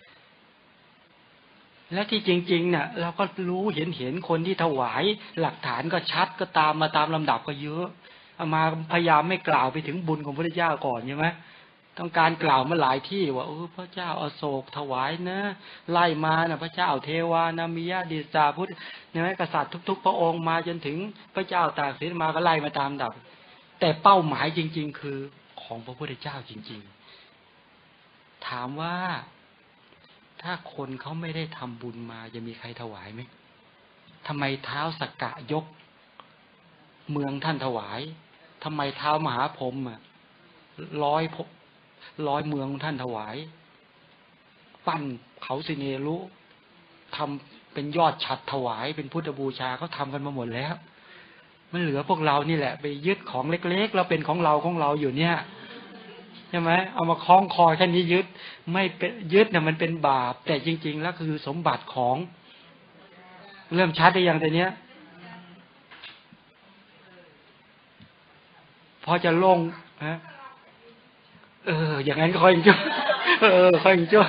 ๆและที่จริงๆเนี่ยเราก็รู้เห็นคนที่ถวายหลักฐานก็ชัดก็ตามมาตามลำดับก็เยอะเอามาพยายามไม่กล่าวไปถึงบุญของพระพุทธเจ้าก่อนใช่ไหมต้องการกล่าวมาหลายที่ว่าพระเจ้าอโศกถวายนะไล่มานะพระเจ้าเทวานามิยะดิสาพุทธเนี่ยกษัตริย์ทุกๆพระองค์มาจนถึงพระเจ้าตากสินมาก็ไล่มาตามดับแต่เป้าหมายจริงๆคือของพระพุทธเจ้าจริงๆถามว่าถ้าคนเขาไม่ได้ทำบุญมาจะมีใครถวายไหมทำไมเท้าสักกะยกเมืองท่านถวายทำไมเท้ามหาพรหมร้อยเมืองท่านถวายปั้นเขาสิเนรุทำเป็นยอดฉัตรถวายเป็นพุทธบูชาเขาทำกันมาหมดแล้วมันเหลือพวกเรานี่แหละไปยึดของเล็กๆแล้วเป็นของเราอยู่เนี่ยใช่ไหมเอามาคล้องคอแค่นี้ยึดไม่เป็นยึดเนี่ยมันเป็นบาปแต่จริงๆแล้วคือสมบัติของเริ่มชัดได้ยังแต่เนี้ยพอจะลงนะอย่างนั้นก็ค่อยจ้วค่อยจ้ว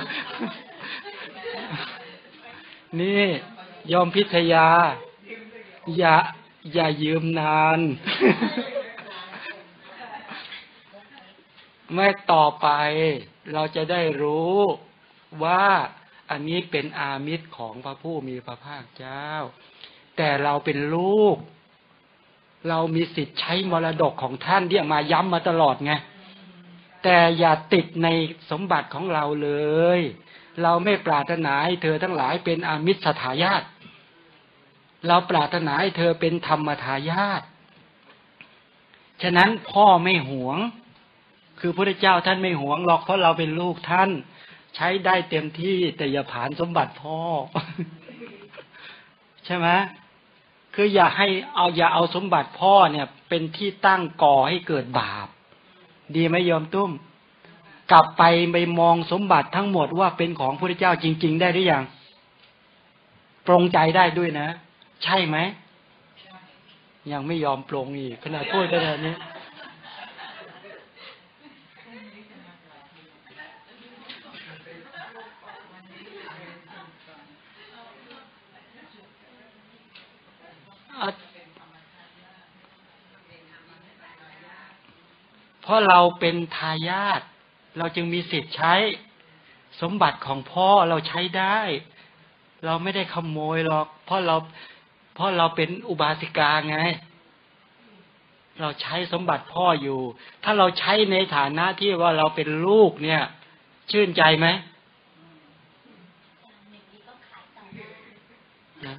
นี่ยอมพิทยาอย่ายืมนานเมื่อต่อไปเราจะได้รู้ว่าอันนี้เป็นอามิตรของพระผู้มีพระภาคเจ้าแต่เราเป็นลูกเรามีสิทธิ์ใช้มรดกของท่านที่มาย้ำมาตลอดไงแต่อย่าติดในสมบัติของเราเลยเราไม่ปรารถนาให้เธอทั้งหลายเป็นอามิสทายาทเราปรารถนาให้เธอเป็นธรรมทายาทฉะนั้นพ่อไม่หวงคือพระพุทธเจ้าท่านไม่หวงหรอกเพราะเราเป็นลูกท่านใช้ได้เต็มที่แต่อย่าผ่านสมบัติพ่อ ใช่ไหมคืออย่าเอาสมบัติพ่อเนี่ยเป็นที่ตั้งก่อให้เกิดบาปดีไหมโยมตุ้มกลับไปมองสมบัติทั้งหมดว่าเป็นของพระพุทธเจ้าจริงๆได้หรือยังปรงใจได้ด้วยนะใช่ไหมยังไม่ยอมปรงอีกขนาดพูดขนาดนี้เพราะเราเป็นทายาทเราจึงมีสิทธิ์ใช้สมบัติของพ่อเราใช้ได้เราไม่ได้ขโมยหรอกเพราะเราเป็นอุบาสิกาไงเราใช้สมบัติพ่ออยู่ถ้าเราใช้ในฐานะที่ว่าเราเป็นลูกเนี่ยชื่นใจไหมนะ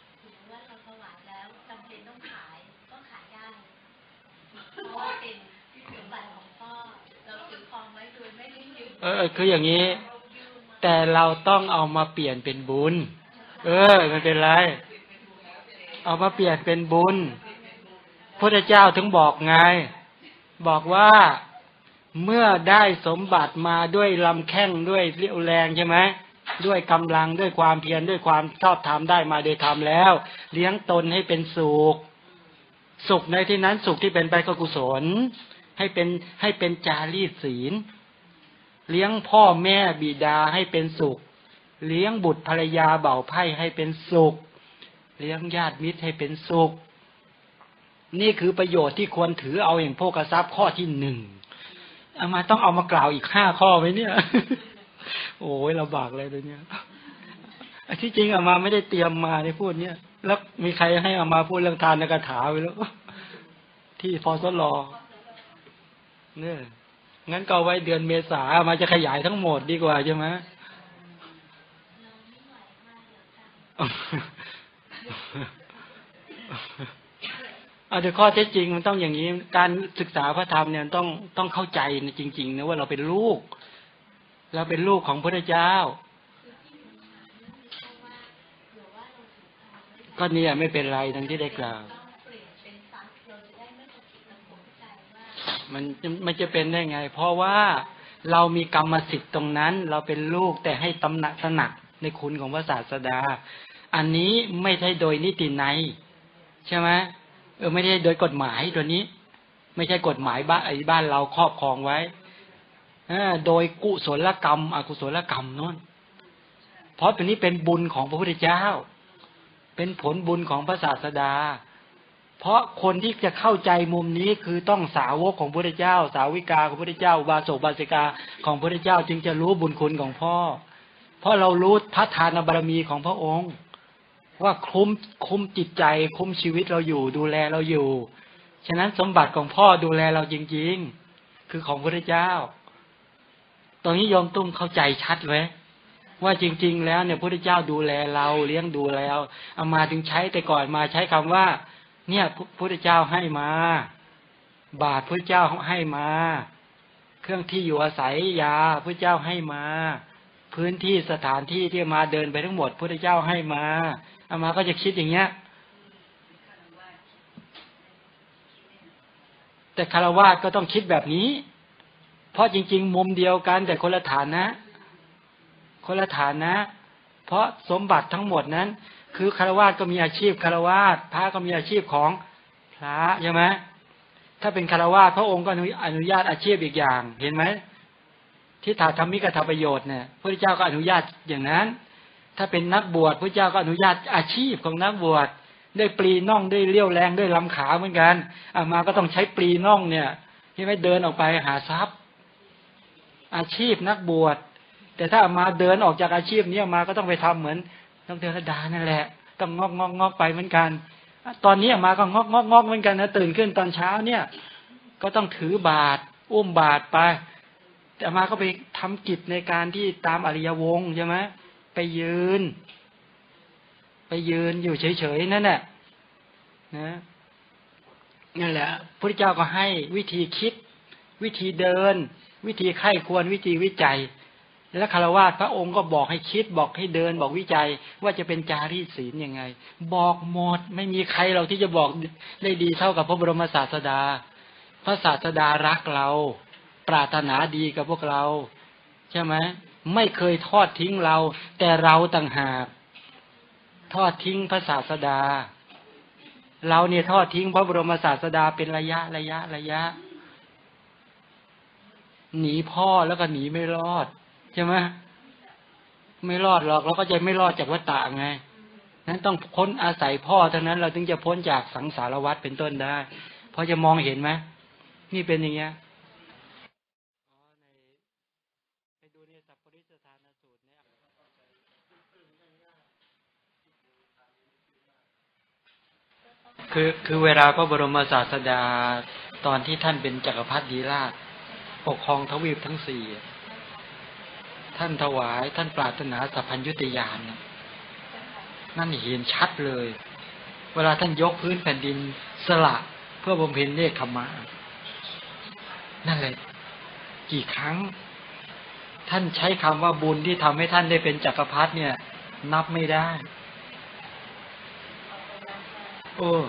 คืออย่างนี้แต่เราต้องเอามาเปลี่ยนเป็นบุญมันเป็นไรเอามาเปลี่ยนเป็นบุญพระเจ้าถึงบอกไงบอกว่าเมื่อได้สมบัติมาด้วยลำแข้งด้วยเรี่ยวแรงใช่ไหมด้วยกำลังด้วยความเพียรด้วยความชอบธรรมได้มาโดยธรรมแล้วเลี้ยงตนให้เป็นสุขในที่นั้นสุขที่เป็นไปก็กุศลให้เป็นจารีตศีลเลี้ยงพ่อแม่บิดาให้เป็นสุขเลี้ยงบุตรภรรยาเบ่าไพร่ให้เป็นสุขเลี้ยงญาติมิตรให้เป็นสุขนี่คือประโยชน์ที่ควรถือเอาอย่างโภคทรัพย์ข้อที่หนึ่งเอามาต้องเอามากล่าวอีก5 ข้อไว้เนี่ยโอ้ยลำบากเลยเนี่ยที่จริงเอามาไม่ได้เตรียมมาในพูดเนี่ยแล้วมีใครให้เอามาพูดเรื่องทานในคาถาไว้แล้วที่พสลเนี่ยงั้นก็ไว้เดือนเมษามาจะขยายทั้งหมดดีกว่าใช่ไหมเอาแต่ข้อเท็จจริงมันต้องอย่างนี้การศึกษาพระธรรมเนี่ยต้องเข้าใจจริงๆนะว่าเราเป็นลูกของพระเจ้าก็เนี่ยไม่เป็นไรดังที่ได้กล่าวมันจะเป็นได้ไงเพราะว่าเรามีกรรมสิทธิ์ตรงนั้นเราเป็นลูกแต่ให้ตระหนักในคุณของพระศาสดาอันนี้ไม่ใช่โดยนิตินัยใช่ไหมไม่ได้โดยกฎหมายตัวนี้ไม่ใช่กฎหมายบ้านเราครอบครองไว้โดยกุศลกรรมอกุศลกรรมนั่นเพราะตัวนี้เป็นบุญของพระพุทธเจ้าเป็นผลบุญของพระศาสดาเพราะคนที่จะเข้าใจมุมนี้คือต้องสาวกของพระพุทธเจ้าสาวิกาของพระพุทธเจ้าอุบาสกอุบาสิกาของพระพุทธเจ้าจึงจะรู้บุญคุณของพ่อเพราะเรารู้พระทานบารมีของพระองค์ว่าคุ้มจิตใจคุ้มชีวิตเราอยู่ดูแลเราอยู่ฉะนั้นสมบัติของพ่อดูแลเราจริงๆคือของพระพุทธเจ้าตรงนี้โยมตุ้มเข้าใจชัดไหมว่าจริงๆแล้วเนี่ยพระพุทธเจ้าดูแลเราเลี้ยงดูแล้วเอามาถึงใช้แต่ก่อนมาใช้คำว่าเนี่ยพระพุทธเจ้าให้มาบาตรพระเจ้าให้มาเครื่องที่อยู่อาศัยยาพระเจ้าให้มาพื้นที่สถานที่ที่มาเดินไปทั้งหมดพระพุทธเจ้าให้มาเอามาก็จะคิดอย่างเงี้ยแต่คฤหัสถ์ก็ต้องคิดแบบนี้เพราะจริงๆมุมเดียวกันแต่คนละฐานะเพราะสมบัติทั้งหมดนั้นคือคฤหัสถ์ก็มีอาชีพคฤหัสถ์พระก็มีอาชีพของพระใช่ไหมถ้าเป็นคฤหัสถ์พระองค์ก็อนุญาตอาชีพอีกอย่างเห็นไหมที่ถาธรรมิกถาประโยชน์เนี่ยพระเจ้าก็อนุญาตอย่างนั้นถ้าเป็นนักบวชพระเจ้าก็อนุญาตอาชีพของนักบวชได้ปรีน่องได้เลี้ยวแรงได้ลำขาเหมือนกันมาก็ต้องใช้ปรีน่องเนี่ยที่ไม่เดินออกไปหาทรัพย์อาชีพนักบวชแต่ถ้ามาเดินออกจากอาชีพนี้มาก็ต้องไปทำเหมือนต้องเดินระดานั่นแหละต้องงอกไปเหมือนกันตอนนี้มาก็งอกเหมือนกันนะตื่นขึ้นตอนเช้าเนี่ยก็ต้องถือบาตรอุ้มบาตรไปแต่มาก็ไปทำกิจในการที่ตามอริยวงศ์ใช่ไหมไปยืนอยู่เฉยๆนั่นแหละนะนั่นแหละพระเจ้าก็ให้วิธีคิดวิธีเดินวิธีไข้ควรวิธีวิจัยและคฤหัสถ์พระองค์ก็บอกให้คิดบอกให้เดินบอกวิจัยว่าจะเป็นจารีตศีลยังไงบอกหมดไม่มีใครเราที่จะบอกได้ดีเท่ากับพระบรมศาสดาพระศาสดารักเราปรารถนาดีกับพวกเราใช่ไหมไม่เคยทอดทิ้งเราแต่เราต่างหากทอดทิ้งพระศาสดาเราเนี่ยทอดทิ้งพระบรมศาสดาเป็นระยะหนีพ่อแล้วก็หนีไม่รอดใช่ไหมไม่รอดหรอกเราก็จะไม่รอดจากวัฏฏะไงนั้นต้องพ้นอาศัยพ่อเท่านั้นเราถึงจะพ้นจากสังสารวัฏเป็นต้นได้พอจะมองเห็นไหมนี่เป็นอย่างเงี้ยไปดูในสัพปริสธานสูตรเนี่ยคือเวลาพระบรมศาสดาตอนที่ท่านเป็นจักรพรรดิราชปกครองทวีปทั้งสี่ท่านถวายท่านปรารถนาสัพพัญญุตญาณนั่นเห็นชัดเลยเวลาท่านยกพื้นแผ่นดินสละเพื่อบำเพ็ญเนกขมะนั่นเลยกี่ครั้งท่านใช้คำว่าบุญที่ทำให้ท่านได้เป็นจักรพรรดิเนี่ยนับไม่ได้โอ้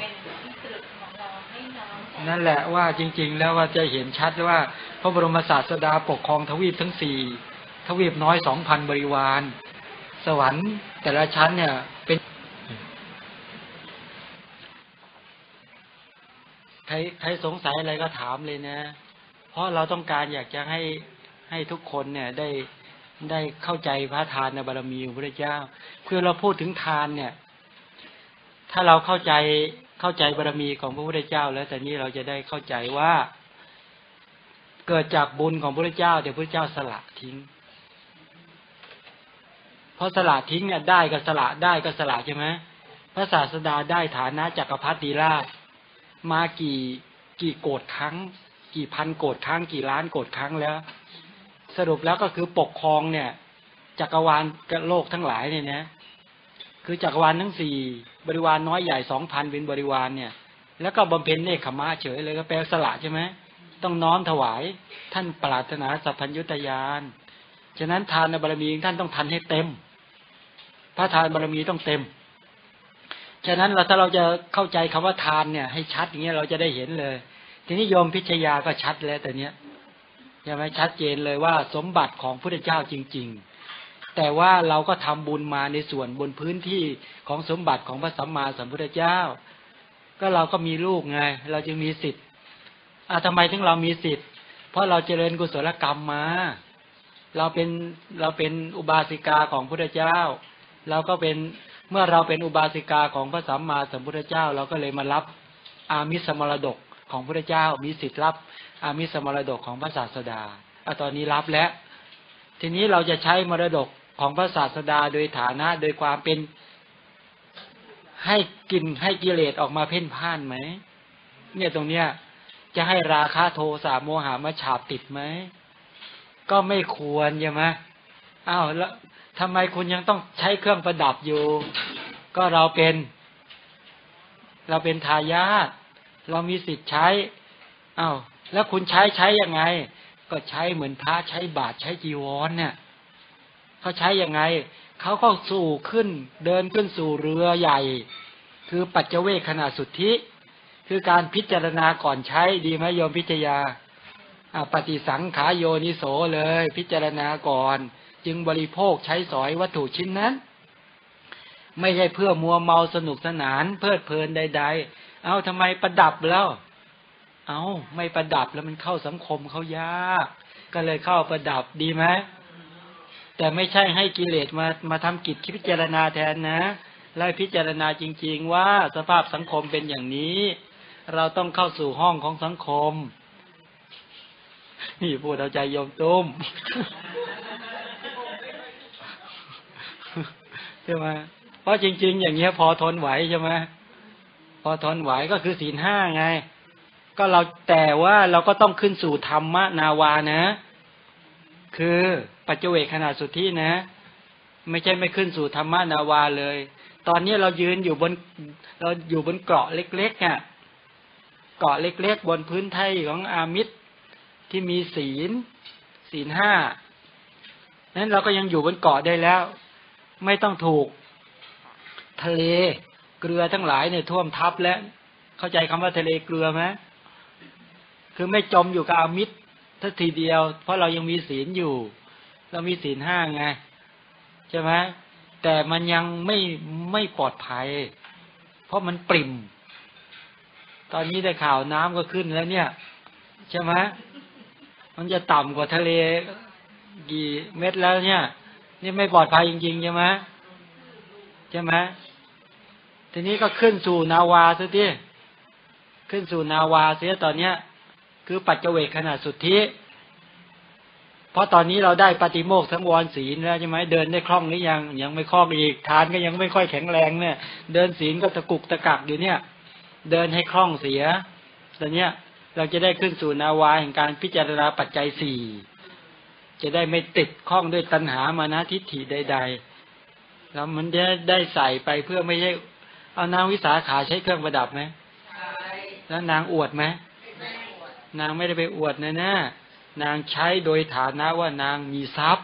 นั่นแหละว่าจริงๆแล้วว่าจะเห็นชัดว่าพระบรมศาสดาปกครองทวีปทั้งสี่ทวีปน้อย 2,000 บริวารสวรรค์แต่ละชั้นเนี่ยเป็นใครสงสัยอะไรก็ถามเลยนะเพราะเราต้องการอยากจะให้ทุกคนเนี่ยได้เข้าใจพระทานในบารมีของพระเจ้าคือเราพูดถึงทานเนี่ยถ้าเราเข้าใจเข้าใจบารมีของพระพุทธเจ้าแล้วแต่นี้เราจะได้เข้าใจว่าเกิดจากบุญของพระพุทธเจ้าแต่พระพุทธเจ้าสละทิ้งเพราะสละทิ้งเนี่ยได้ก็สละได้ก็สละใช่ไหมพระศาสดาได้ฐานะจักรพรรดิราชมากี่โกฏครั้งกี่พันโกฏครั้งกี่ล้านโกฏครั้งแล้วสรุปแล้วก็คือปกครองเนี่ยจักรวาลโลกทั้งหลายเนี่ยนะคือจักรวาลทั้งสี่บริวารน้อยใหญ่ 2,000 เป็นบริวารเนี่ยแล้วก็บำเพ็ญเนคขมะเฉยเลยก็แปลสละใช่ไหมต้องน้อมถวายท่านปรารถนาสัพพัญญุตญาณฉะนั้นทานบารมีท่านต้องทันให้เต็มพระทานบารมีต้องเต็มฉะนั้นถ้าเราจะเข้าใจคำว่าทานเนี่ยให้ชัดอย่างเงี้ยเราจะได้เห็นเลยทีนี้โยมพิชยาก็ชัดแล้วแต่เนี้ยใช่ไหมชัดเจนเลยว่าสมบัติของพระพุทธเจ้าจริงๆแต่ว่าเราก็ทำบุญมาในส่วนบนพื้นที่ของสมบัติของพระสัมมาสัมพุทธเจ้าก็เราก็มีลูกไงเราจึงมีสิทธิ์ทำไมถึงเรามีสิทธิ์เพราะเราเจริญกุศลกรรมมาเราเป็นอุบาสิกาของพระพุทธเจ้าเราก็เป็นเมื่อเราเป็นอุบาสิกาของพระสัมมาสัมพุทธเจ้าเราก็เลยมารับอามิสมรดกของพระพุทธเจ้ามีสิทธิ์รับอามิสมรดกของพระศาสดาตอนนี้รับแล้วทีนี้เราจะใช้มรดกของพระศาสดาโดยฐานะโดยความเป็นให้กินให้กิเลสออกมาเพ่นพ่านไหมเนี่ยตรงเนี้ยจะให้ราคะโทสะโมหะมาฉาบติดไหมก็ไม่ควรใช่ไหมแล้วทำไมคุณยังต้องใช้เครื่องประดับอยู่ก็เราเป็นทายาทเรามีสิทธิ์ใช้แล้วคุณใช้ยังไงก็ใช้เหมือนพระใช้บาตรใช้จีวรเนี่ยเขาใช้ยังไงเขาก็สู่ขึ้นเดินขึ้นสู่เรือใหญ่คือปัจเจเวคขณะสุทธิคือการพิจารณาก่อนใช้ดีไหมโยมพิทยาปฏิสังขารโยนิโสเลยพิจารณาก่อนจึงบริโภคใช้สอยวัตถุชิ้นนั้นไม่ใช่เพื่อมัวเมาสนุกสนานเพลิดเพลินใดๆทำไมประดับแล้วไม่ประดับแล้วมันเข้าสังคมเขายากก็เลยเข้าประดับดีไหมแต่ไม่ใช่ให้กิเลสมาทำกิจพิจารณาแทนนะไล่พิจารณาจริงๆว่าสภาพสังคมเป็นอย่างนี้เราต้องเข้าสู่ห้องของสังคมนี่พูดเอาใจโยมตุ้มใช่ไหมเพราะจริงๆอย่างเงี้ยพอทนไหวใช่ไหมพอทนไหวก็คือศีลห้าไงก็เราแต่ว่าเราก็ต้องขึ้นสู่ธรรมนาวานะคือปัจเจเวคขณะสุทธินะไม่ใช่ไม่ขึ้นสู่ธรรมนาวาเลยตอนนี้เรายืนอยู่บนเกาะเล็กๆเกาะเล็กๆบนพื้นไทยของอามิตรที่มีศีลห้านั้นเราก็ยังอยู่บนเกาะได้แล้วไม่ต้องถูกทะเลเกลือทั้งหลายเนี่ยท่วมทับแล้วเข้าใจคำว่าทะเลเกลือไหมคือไม่จมอยู่กับอามิตรทันทีเดียวเพราะเรายังมีศีลอยู่เรามีศีลห้าไงใช่ไหมแต่มันยังไม่ปลอดภัยเพราะมันปริ่มตอนนี้ได้ข่าวน้ำก็ขึ้นแล้วเนี่ยใช่ไหมมันจะต่ำกว่าทะเลกี่เมตรแล้วเนี่ยนี่ไม่ปลอดภัยจริงๆใช่ไหมทีนี้ก็ขึ้นสู่นาวาซะทีขึ้นสู่นาวาเสียตอนเนี้ยคือปัจเจเวคขณะสุทธิเพราะตอนนี้เราได้ปฏิโมกข์ทั้งวรศีลแล้วใช่ไหมเดินได้คล่องหรือยังไม่คล่องอีกทานก็ยังไม่ค่อยแข็งแรงเนี่ยเดินศีลก็ตะกุกตะกักอยู่เนี่ยเดินให้คล่องเสียตอนเนี้ยเราจะได้ขึ้นสู่นาวาแห่งการพิจารณาปัจจัยสี่จะได้ไม่ติดข้องด้วยตัณหามานะทิฏฐิใดๆแล้วมันจะได้ใส่ไปเพื่อไม่ใช่เอานางวิสาขาใช้เครื่องประดับไหมใช่แล้วนางอวดไหมนางไม่ได้ไปอวดนะนางใช้โดยฐานะว่านางมีทรัพย์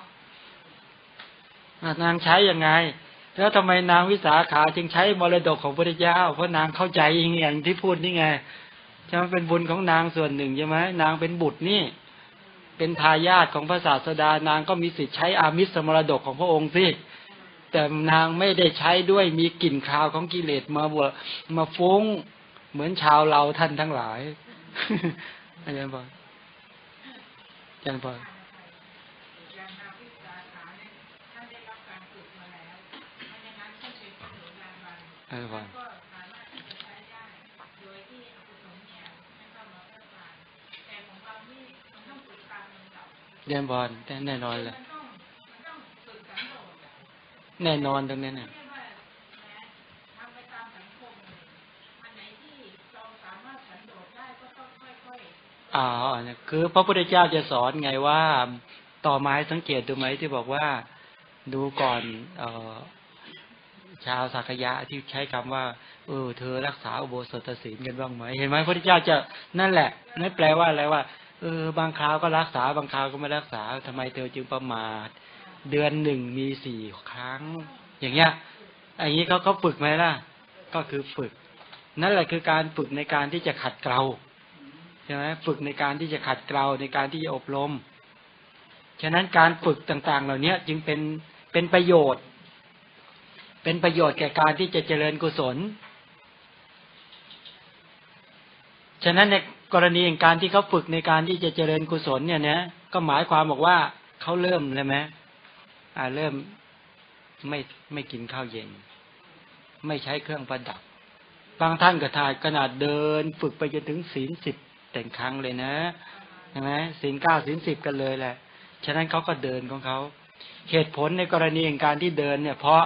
นางใช้ยังไงแล้วทำไมนางวิสาขาจึงใช้มรดกของพระพุทธเจ้าเพราะนางเข้าใจอย่างที่พูดนี่ไงใช่ไหมเป็นบุญของนางส่วนหนึ่งใช่ไหมนางเป็นบุตรนี่เป็นทายาทของพระศาสดานางก็มีสิทธิ์ใช้อามิสมรดกของพระองค์สิแต่นางไม่ได้ใช้ด้วยมีกลิ่นคาวของกิเลสมาฟุ้งเหมือนชาวเราท่านทั้งหลายอาจารย์บอกเรียนบอลแน่นอนเลยแน่นอนตรงนี้เนี่ยคือพระพุทธเจ้าจะสอนไงว่าต่อมาให้สังเกตดูไหมที่บอกว่าดูก่อนชาวสักยะที่ใช้คำว่าเธอรักษาอุโบสถศีลกันบ้างไหมเห็นไหมพระพุทธเจ้าจะนั่นแหละนั่นแปลว่าอะไรว่าบางคราวก็รักษาบางคราวก็ไม่รักษาทำไมเธอจึงประมาทเดือนหนึ่งมี4 ครั้งอย่างเงี้ยอย่างนี้เขาฝึกไหมล่ะก็คือฝึกนั่นแหละคือการฝึกในการที่จะขัดเกลาใช่ไหมฝึกในการที่จะขัดเกลาในการที่จะอบรมฉะนั้นการฝึกต่างๆเหล่านี้จึงเป็นประโยชน์แก่การที่จะเจริญกุศลฉะนั้นในกรณีอย่างการที่เขาฝึกในการที่จะเจริญกุศลเนี่ยนะก็หมายความบอกว่าเขาเริ่มเลยไหมเริ่มไม่กินข้าวเย็นไม่ใช้เครื่องประดับบางท่านก็ถ่ายขนาดเดินฝึกไปจนถึงศีล10แต่งครั้งเลยนะใช่ไหมศีล9ศีล10กันเลยแหละฉะนั้นเขาก็เดินของเขาเหตุผลในกรณีอย่างการที่เดินเนี่ยเพราะ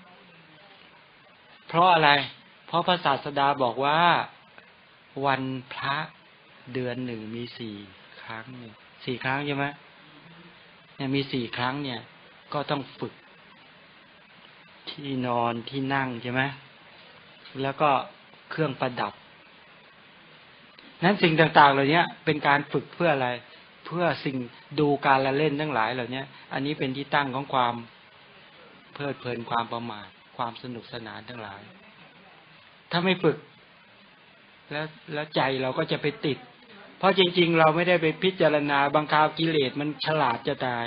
อะไรเพราะพระศาสดาบอกว่าวันพระเดือนหนึ่งมี4 ครั้งเนี่ย4 ครั้งใช่ไหมเนี่ยมี4 ครั้งเนี่ยก็ต้องฝึกที่นอนที่นั่งใช่ไหมแล้วก็เครื่องประดับนั้นสิ่งต่างๆเหล่านี้เป็นการฝึกเพื่ออะไรเพื่อสิ่งดูการละเล่นทั้งหลายเหล่านี้อันนี้เป็นที่ตั้งของความเพลิดเพลินความประมาทความสนุกสนานทั้งหลายถ้าไม่ฝึกแล้วใจเราก็จะไปติดเพราะจริงๆเราไม่ได้ไปพิจารณาบางคราวกิเลสมันฉลาดจะตาย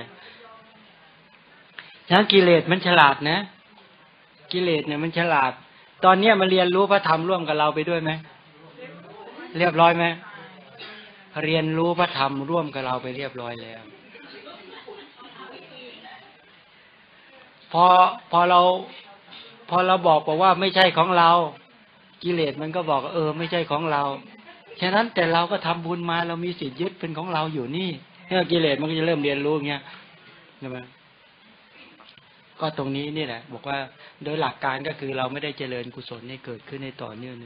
ฉะนั้นกิเลสมันฉลาดนะกิเลสเนี่ยมันฉลาดตอนนี้มาเรียนรู้พระธรรมร่วมกับเราไปด้วยไหมเรียบร้อยไหมเรียนรู้พระธรรมร่วมกับเราไปเรียบร้อยแล้วพอเราบอกว่าไม่ใช่ของเรากิเลสมันก็บอกไม่ใช่ของเราฉะนั้นแต่เราก็ทำบุญมาเรามีสิทธิ์ยึดเป็นของเราอยู่นี่เนี่ยกิเลสมันก็จะเริ่มเรียนรู้อย่างเงี้ยใช่ไหมก็ตรงนี้นี่แหละบอกว่าโดยหลักการก็คือเราไม่ได้เจริญกุศลให้เกิดขึ้นในต่อเนื่อง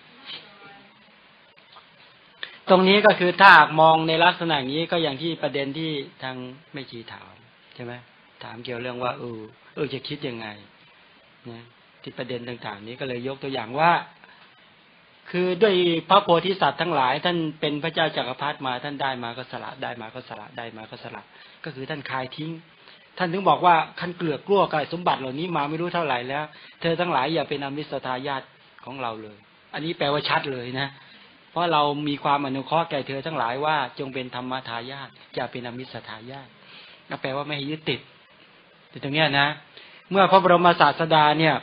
ตรงนี้ก็คือถ้ามองในลักษณะนี้ก็อย่างที่ประเด็นที่ทางแม่ชีถามใช่ไหมถามเกี่ยวเรื่องว่าจะคิดยังไงนะที่ประเด็นต่างๆนี้ก็เลยยกตัวอย่างว่าคือด้วยพระโพธิสัตว์ทั้งหลายท่านเป็นพระเจ้าจักรพรรดิมาท่านได้มาก็สละได้มาก็สละได้มาก็สละก็คือท่านคายทิ้งท่านถึงบอกว่าท่านเกลือกลัวกายสมบัติเหล่านี้มาไม่รู้เท่าไหร่แล้วเธอทั้งหลายอย่าเป็นอมิสทายาทของเราเลยอันนี้แปลว่าชัดเลยนะเพราะเรามีความอนุเคราะห์แก่เธอทั้งหลายว่าจงเป็นธรรมทายาทอย่าเป็นอมิสทายาทก็แปลว่าไม่ให้ยึดติดแต่ตรงนี้นะเมื่อพระบรมศาสดาเนี่ย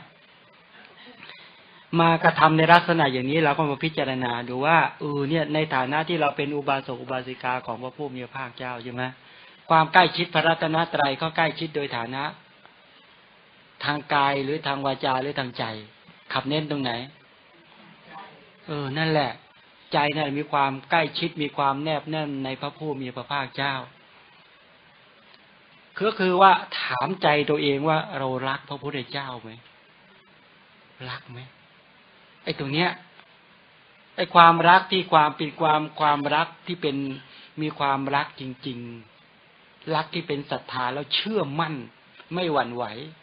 มากระทำในลักษณะอย่างนี้เราก็มาพิจารณาดูว่าเนี่ยในฐานะที่เราเป็นอุบาสกอุบาสิกาของพระผู้มีพระภาคเจ้าใช่ไหมความใกล้ชิดพระรัตนตรัยก็ใกล้ชิดโดยฐานะทางกายหรือทางวาจาหรือทางใจขับเน้นตรงไหนนั่นแหละใจนั่นมีความใกล้ชิดมีความแนบแน่นในพระผู้มีพระภาคเจ้าก็คือว่าถามใจตัวเองว่าเรารักพระพุทธเจ้าไหมรักไหมไอ้ตรงเนี้ยไอ้ความรักที่ความเป็นความรักที่เป็นมีความรักจริงๆรักที่เป็นศรัทธาแล้วเชื่อมั่นไม่หวั่นไหว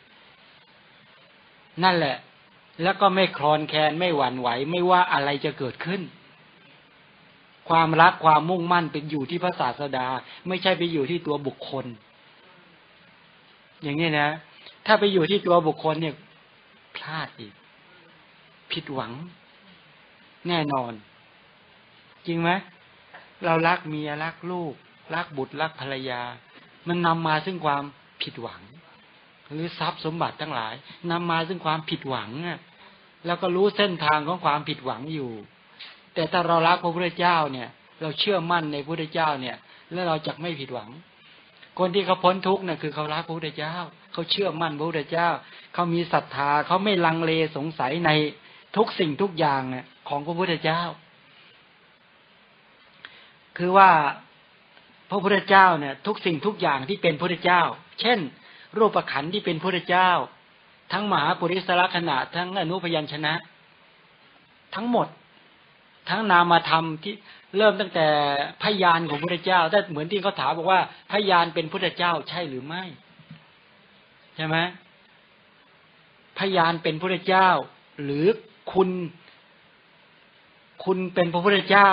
นั่นแหละแล้วก็ไม่คลอนแคลนไม่หวั่นไหวไม่ว่าอะไรจะเกิดขึ้นความรักความมุ่งมั่นเป็นอยู่ที่พระศาสดาไม่ใช่ไปอยู่ที่ตัวบุคคลอย่างนี้นะถ้าไปอยู่ที่ตัวบุคคลเนี่ยพลาดอีกผิดหวังแน่นอนจริงไหมเรารักเมียรักลูกรักบุตรรักภรรยามันนำมาซึ่งความผิดหวังหรือทรัพย์สมบัติทั้งหลายนำมาซึ่งความผิดหวังแล้วก็รู้เส้นทางของความผิดหวังอยู่แต่ถ้าเรารักพระพุทธเจ้าเนี่ยเราเชื่อมั่นในพระพุทธเจ้าเนี่ยแล้วเราจะไม่ผิดหวังคนที่เขาพ้นทุกข์เนี่ยคือเขารักพระพุทธเจ้าเขาเชื่อมั่นพระพุทธเจ้าเขามีศรัทธาเขาไม่ลังเลสงสัยในทุกสิ่งทุกอย่างเนี่ยของพระพุทธเจ้าคือว่าพระพุทธเจ้าเนี่ยทุกสิ่งทุกอย่างที่เป็นพระพุทธเจ้าเช่นรูปขันธ์ที่เป็นพระพุทธเจ้าทั้งมหาปุริสลักษณะทั้งอนุพยัญชนะทั้งหมดทั้งนามธรรมที่เริ่มตั้งแต่พยานของพระพุทธเจ้าถ้าเหมือนที่เขาถามบอกว่าพยานเป็นพระพุทธเจ้าใช่หรือไม่ใช่ไหมพยานเป็นพระพุทธเจ้าหรือคุณเป็นพระพุทธเจ้า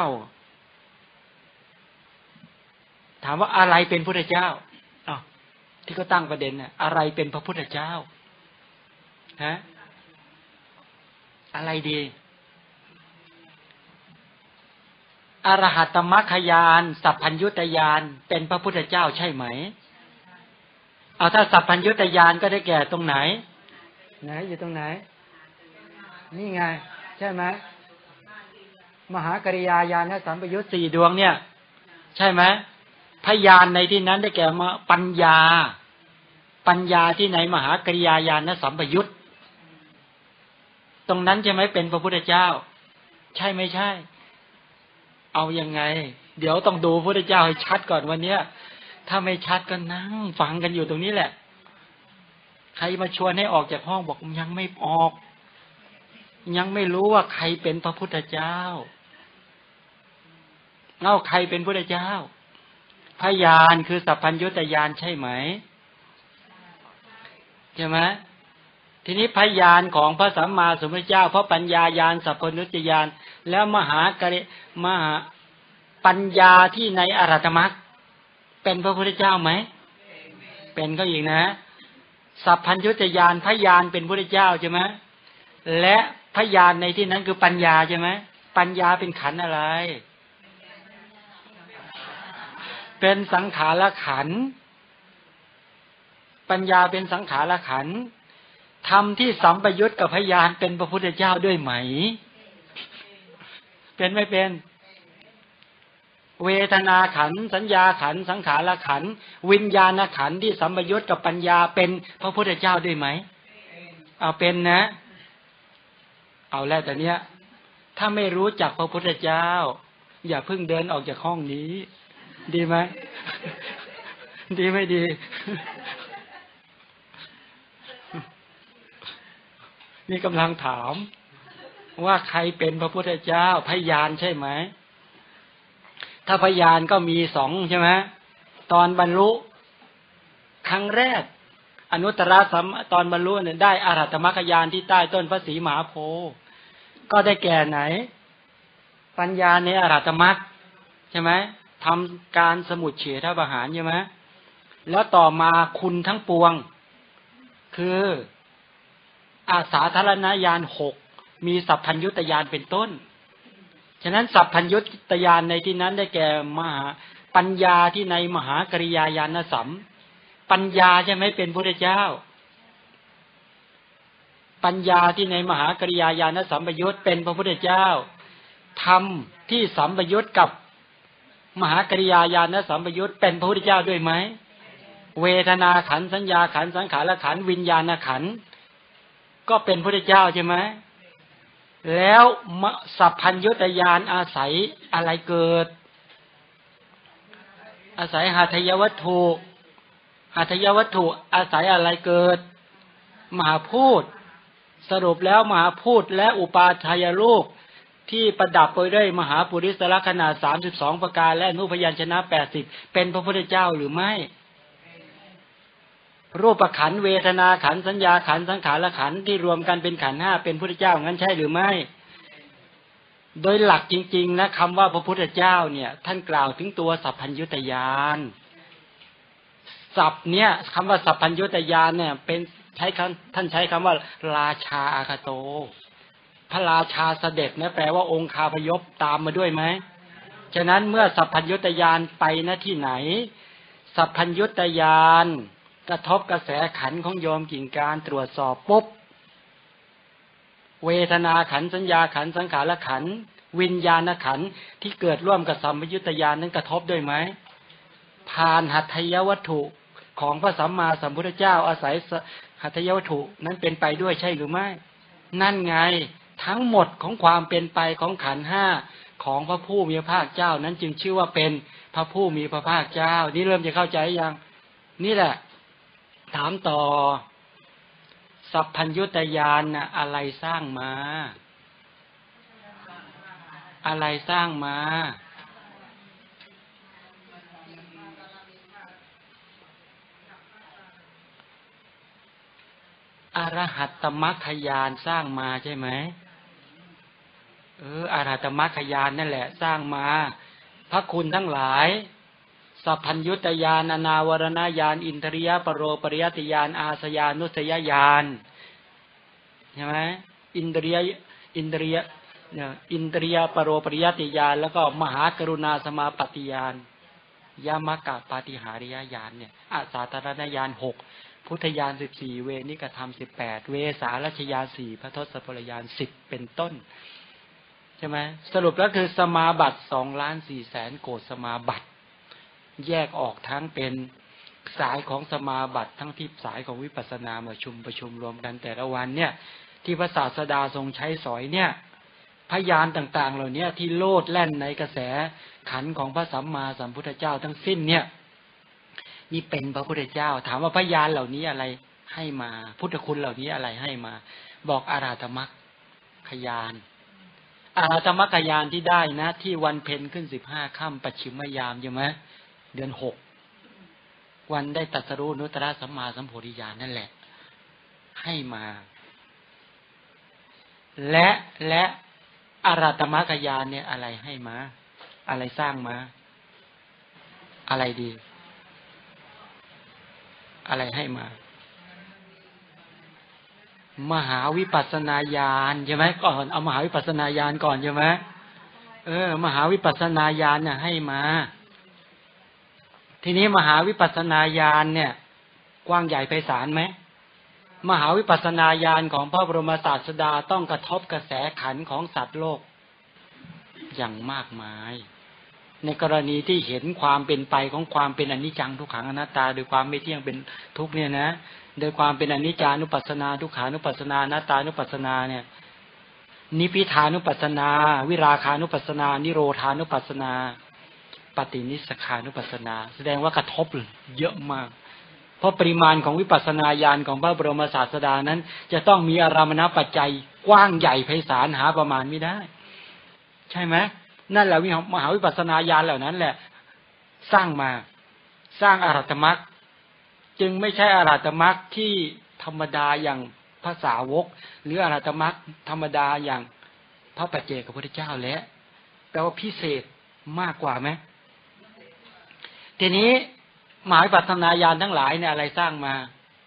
ถามว่าอะไรเป็นพระพุทธเจ้าอ้าวที่เขาตั้งประเด็นน่ะอะไรเป็นพระพุทธเจ้าฮะอะไรดีอรหัตตมรรคญาณสัพพัญญุตญาณเป็นพระพุทธเจ้าใช่ไหมเอาถ้าสัพพัญญุตญาณก็ได้แก่ตรงไหนอยู่ตรงไหนนี่ไงใช่ไหมมหากริยาญาณสัมปยุต4ดวงเนี่ยใช่ไหมพยานในที่นั้นได้แก่ปัญญาที่ไหนมหากริยาญาณสัมปยุตตรงนั้นใช่ไหมเป็นพระพุทธเจ้าใช่ไม่ใช่เอายังไงเดี๋ยวต้องดูพระพุทธเจ้าให้ชัดก่อนวันนี้ถ้าไม่ชัดก็นั่งฟังกันอยู่ตรงนี้แหละใครมาชวนให้ออกจากห้องบอกยังไม่ออกยังไม่รู้ว่าใครเป็นพระพุทธเจ้าใครเป็นพระพุทธเจ้าพยานคือสัพพัญญุตญาณใช่ไหมใช่ไหมทีนี้พยานของพระสัมมาสัมพุทธเจ้าเพราะปัญญาญาณสัพพัญญุตญาณแล้วมหาปัญญาที่ในอรหัตมรรคเป็นพระพุทธเจ้าไหมเป็นก็อีกนะสัพพัญญุตญาณพยานเป็นพระพุทธเจ้าใช่ไหมและพยานในที่นั้นคือปัญญาใช่ไหมปัญญาเป็นขันธ์อะไรเป็นสังขารขันธ์ปัญญาเป็นสังขารขันธ์ธรรมที่สัมปยุตกับพยานเป็นพระพุทธเจ้าด้วยไหมเป็นไม่เป็นเวทนาขันธ์สัญญาขันธ์สังขารขันธ์วิญญาณขันธ์ที่สัมปยุตกับปัญญาเป็นพระพุทธเจ้าด้วยไหมเอาเป็นนะเอาแล้วแต่เนี้ยถ้าไม่รู้จักพระพุทธเจ้าอย่าเพิ่งเดินออกจากห้องนี้ดีไหมดีไม่ดีนี่กำลังถามว่าใครเป็นพระพุทธเจ้าพยานใช่ไหมถ้าพยานก็มี2ใช่ไหมตอนบรรลุครั้งแรกอนุตตรสัมตอนบรรลุเนี่ยได้อรหัตมรรคญาณที่ใต้ต้นพระศรีมหาโพธิ์ก็ได้แก่ไหนปัญญาในอรหัตมรรคใช่ไหมทำการสมุจเฉทประหารใช่ไหมแล้วต่อมาคุณทั้งปวงคืออาสาธารณญาณ6มีสัพพัญญุตญาณเป็นต้นฉะนั้นสัพพัญญุตญาณในที่นั้นได้แก่มหาปัญญาที่ในมหากริยาญาณสัมปัญญาใช่ไหมเป็นพระพุทธเจ้าปัญญาที่ในมหากริยาญาณสัมปยุตเป็นพระพุทธเจ้าธรรมที่สัมปยุตกับมหากริยาญาณสัมปยุตเป็นพระพุทธเจ้าด้วยไหมเวทนาขันธ์สัญญาขันธ์สังขารขันธ์วิญญาณขันธ์ก็เป็นพระพุทธเจ้าใช่ไหมแล้วสัพพัญญุตญาณอาศัยอะไรเกิดอาศัยหาทายวัตถุหาทายวัตถุอาศัยอะไรเกิดมหาพูดสรุปแล้วมหาพูดและอุปาทายรูปที่ประดับไปด้วยมหาปุริสลักษณะ32ประการและอนุพยัญชนะ80เป็นพระพุทธเจ้าหรือไม่รูปขันธ์เวทนาขันธ์สัญญาขันธ์สังขารขันธ์ที่รวมกันเป็นขันธ์5เป็นพระพุทธเจ้างั้นใช่หรือไม่โดยหลักจริงๆนะคำว่าพระพุทธเจ้าเนี่ยท่านกล่าวถึงตัวสัพพัญญุตญาณศัพท์เนี่ยคำว่าสัพพัญญุตญาณเนี่ยเป็นใช้คำท่านใช้คำว่าราชาอาคาโตพระราชาเสด็จนะแปลว่าองค์คาพยพตามมาด้วยไหมฉะนั้นเมื่อสัพพัญญุตญาณไปณที่ไหนสัพพัญญุตญาณกระทบกระแสขันธ์ของโยมกิ่งการตรวจสอบปุ๊บเวทนาขันธ์สัญญาขันธ์สังขารขันธ์วิญญาณขันธ์ที่เกิดร่วมกับสัมปยุตญาณนั้นกระทบด้วยไหมผ่านหัตถยวัตถุของพระสัมมาสัมพุทธเจ้าอาศัยหัตถยวัตถุนั้นเป็นไปด้วยใช่หรือไม่นั่นไงทั้งหมดของความเป็นไปของขันธ์ห้าของพระผู้มีพระภาคเจ้านั้นจึงชื่อว่าเป็นพระผู้มีพระภาคเจ้านี่เริ่มจะเข้าใจยังนี่แหละถามต่อสัพพัญญุตญาณน่ะอะไรสร้างมาอะไรสร้างมาอรหัตตมรรคญาณสร้างมาใช่ไหมอรหัตตมรรคญาณนั่นแหละสร้างมาพระคุณทั้งหลายสัพพัญญุตญาณอนาวรณญาณอินทริยปรโรปริยติญาณอาสยานุสยญาณใช่ไหมอินทริยปรโรปริยติญาณแล้วก็มหากรุณาสมาปฏิญาณยามกะปาฏิหาริยญาณเนี่ยอาสาธารณญาณ6พุทธญาณ14เวนิกธรรม18เวสารัชญาณ4พระทศพลญาณ10เป็นต้นใช่ไหมสรุปแล้วคือสมาบัติ2,400,000 โกฏสมาบัติแยกออกทั้งเป็นสายของสมาบัติทั้งที่สายของวิปัสสนามาประชุมรวมกันแต่ละวันเนี่ยที่พระศาสดาทรงใช้สอยเนี่ยพยานต่างๆเหล่านี้ที่โลดแล่นในกระแสขันธ์ของพระสัมมาสัมพุทธเจ้าทั้งสิ้นเนี่ยนี่เป็นพระพุทธเจ้าถามว่าพยานเหล่านี้อะไรให้มาพุทธคุณเหล่านี้อะไรให้มาบอกอรหัตมรรคญาณอรหัตมรรคญาณที่ได้นะที่วันเพ็ญขึ้น15ค่ำปัจฉิมยามใช่ไหมเดือน6วันได้ตรัสรู้นุตตรสัมมาสัมโพธิญาณนั่นแหละให้มาและอรหัตมรรคญาณเนี่ยอะไรให้มาอะไรสร้างมาอะไรดีอะไรให้มามหาวิปัสสนาญาณใช่ไหมก่อนเอามหาวิปัสสนาญาณก่อนใช่ไหมมหาวิปัสสนาญาณเนี่ยให้มาทีนี้มหาวิปัสสนาญาณเนี่ยกว้างใหญ่ไพศาลไหมมหาวิปัสสนาญาณของพระบรมศาสดาต้องกระทบกระแสขันธ์ของสัตว์โลกอย่างมากมายในกรณีที่เห็นความเป็นไปของความเป็นอนิจจังทุกขังอนัตตาโดยความไม่เที่ยงเป็นทุกข์เนี่ยนะโดยความเป็นอนิจจานุปัสสนาทุกขานุปัสสนาอนัตตานุปัสสนาเนี่ยนิพพิทานุปัสสนาวิราคานุปัสสนานิโรธานุปัสสนาปฏินิสสขานุปัสสนาแสดงว่ากระทบเยอะมากเพราะปริมาณของวิปัสสนาญาณของพระบรมศาสดานั้นจะต้องมีอารามณปัจจัยกว้างใหญ่ไพศาลหาประมาณไม่ได้ใช่ไหมนั่นแหละมหาวิปัสสนาญาณเหล่านั้นแหละสร้างมาสร้างอรหัตมรรคจึงไม่ใช่อรหัตมรรคที่ธรรมดาอย่างพระสาวกหรืออรหัตมรรคธรรมดาอย่างพระปัจเจกพุทธเจ้าแล้วแปลว่าพิเศษมากกว่าไหมทีนี้มหาวิปัสสนาญาณทั้งหลายเนี่ยอะไรสร้างมา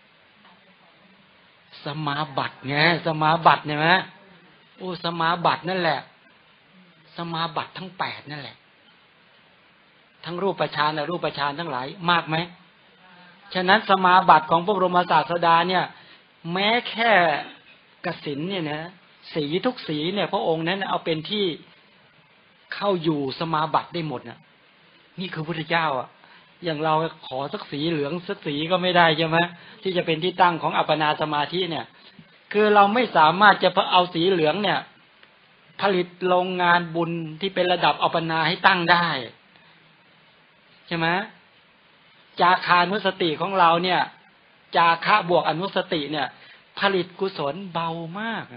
สมาบัติไงสมาบัติเนี่ยไหมสมาบัตินั่นแหละสมาบัติทั้ง8นั่นแหละทั้งรูปฌานและรูปฌานทั้งหลายมากไหมฉะนั้นสมาบัติของพระบรมศาสดาเนี่ยแม้แค่กสิณเนี่ยนะสีทุกสีเนี่ยพระองค์นั้นเอาเป็นที่เข้าอยู่สมาบัติได้หมดน่ะนี่คือพระพุทธเจ้าอ่ะอย่างเราขอสักสีเหลืองสักสีก็ไม่ได้ใช่ไหมที่จะเป็นที่ตั้งของอัปปนาสมาธิเนี่ยคือเราไม่สามารถจะเอาสีเหลืองเนี่ยผลิตโรงงานบุญที่เป็นระดับอัปปนาให้ตั้งได้ใช่ไหมจาคานุสติของเราเนี่ยจาคะบวกอนุสติเนี่ยผลิตกุศลเบามาก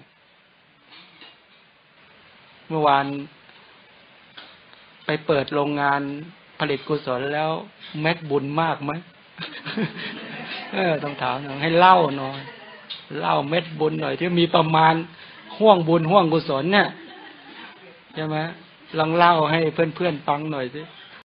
เมื่อวานไปเปิดโรงงานผลิตกุศลแล้วเม็ดบุญมากไหม ต้องถามให้เล่าหน่อยเล่าเม็ดบุญหน่อยที่มีประมาณห่วงบุญห่วงกุศลเนี่ยใช่ไหมลองเล่าให้เพื่อนๆฟังหน่อยสิ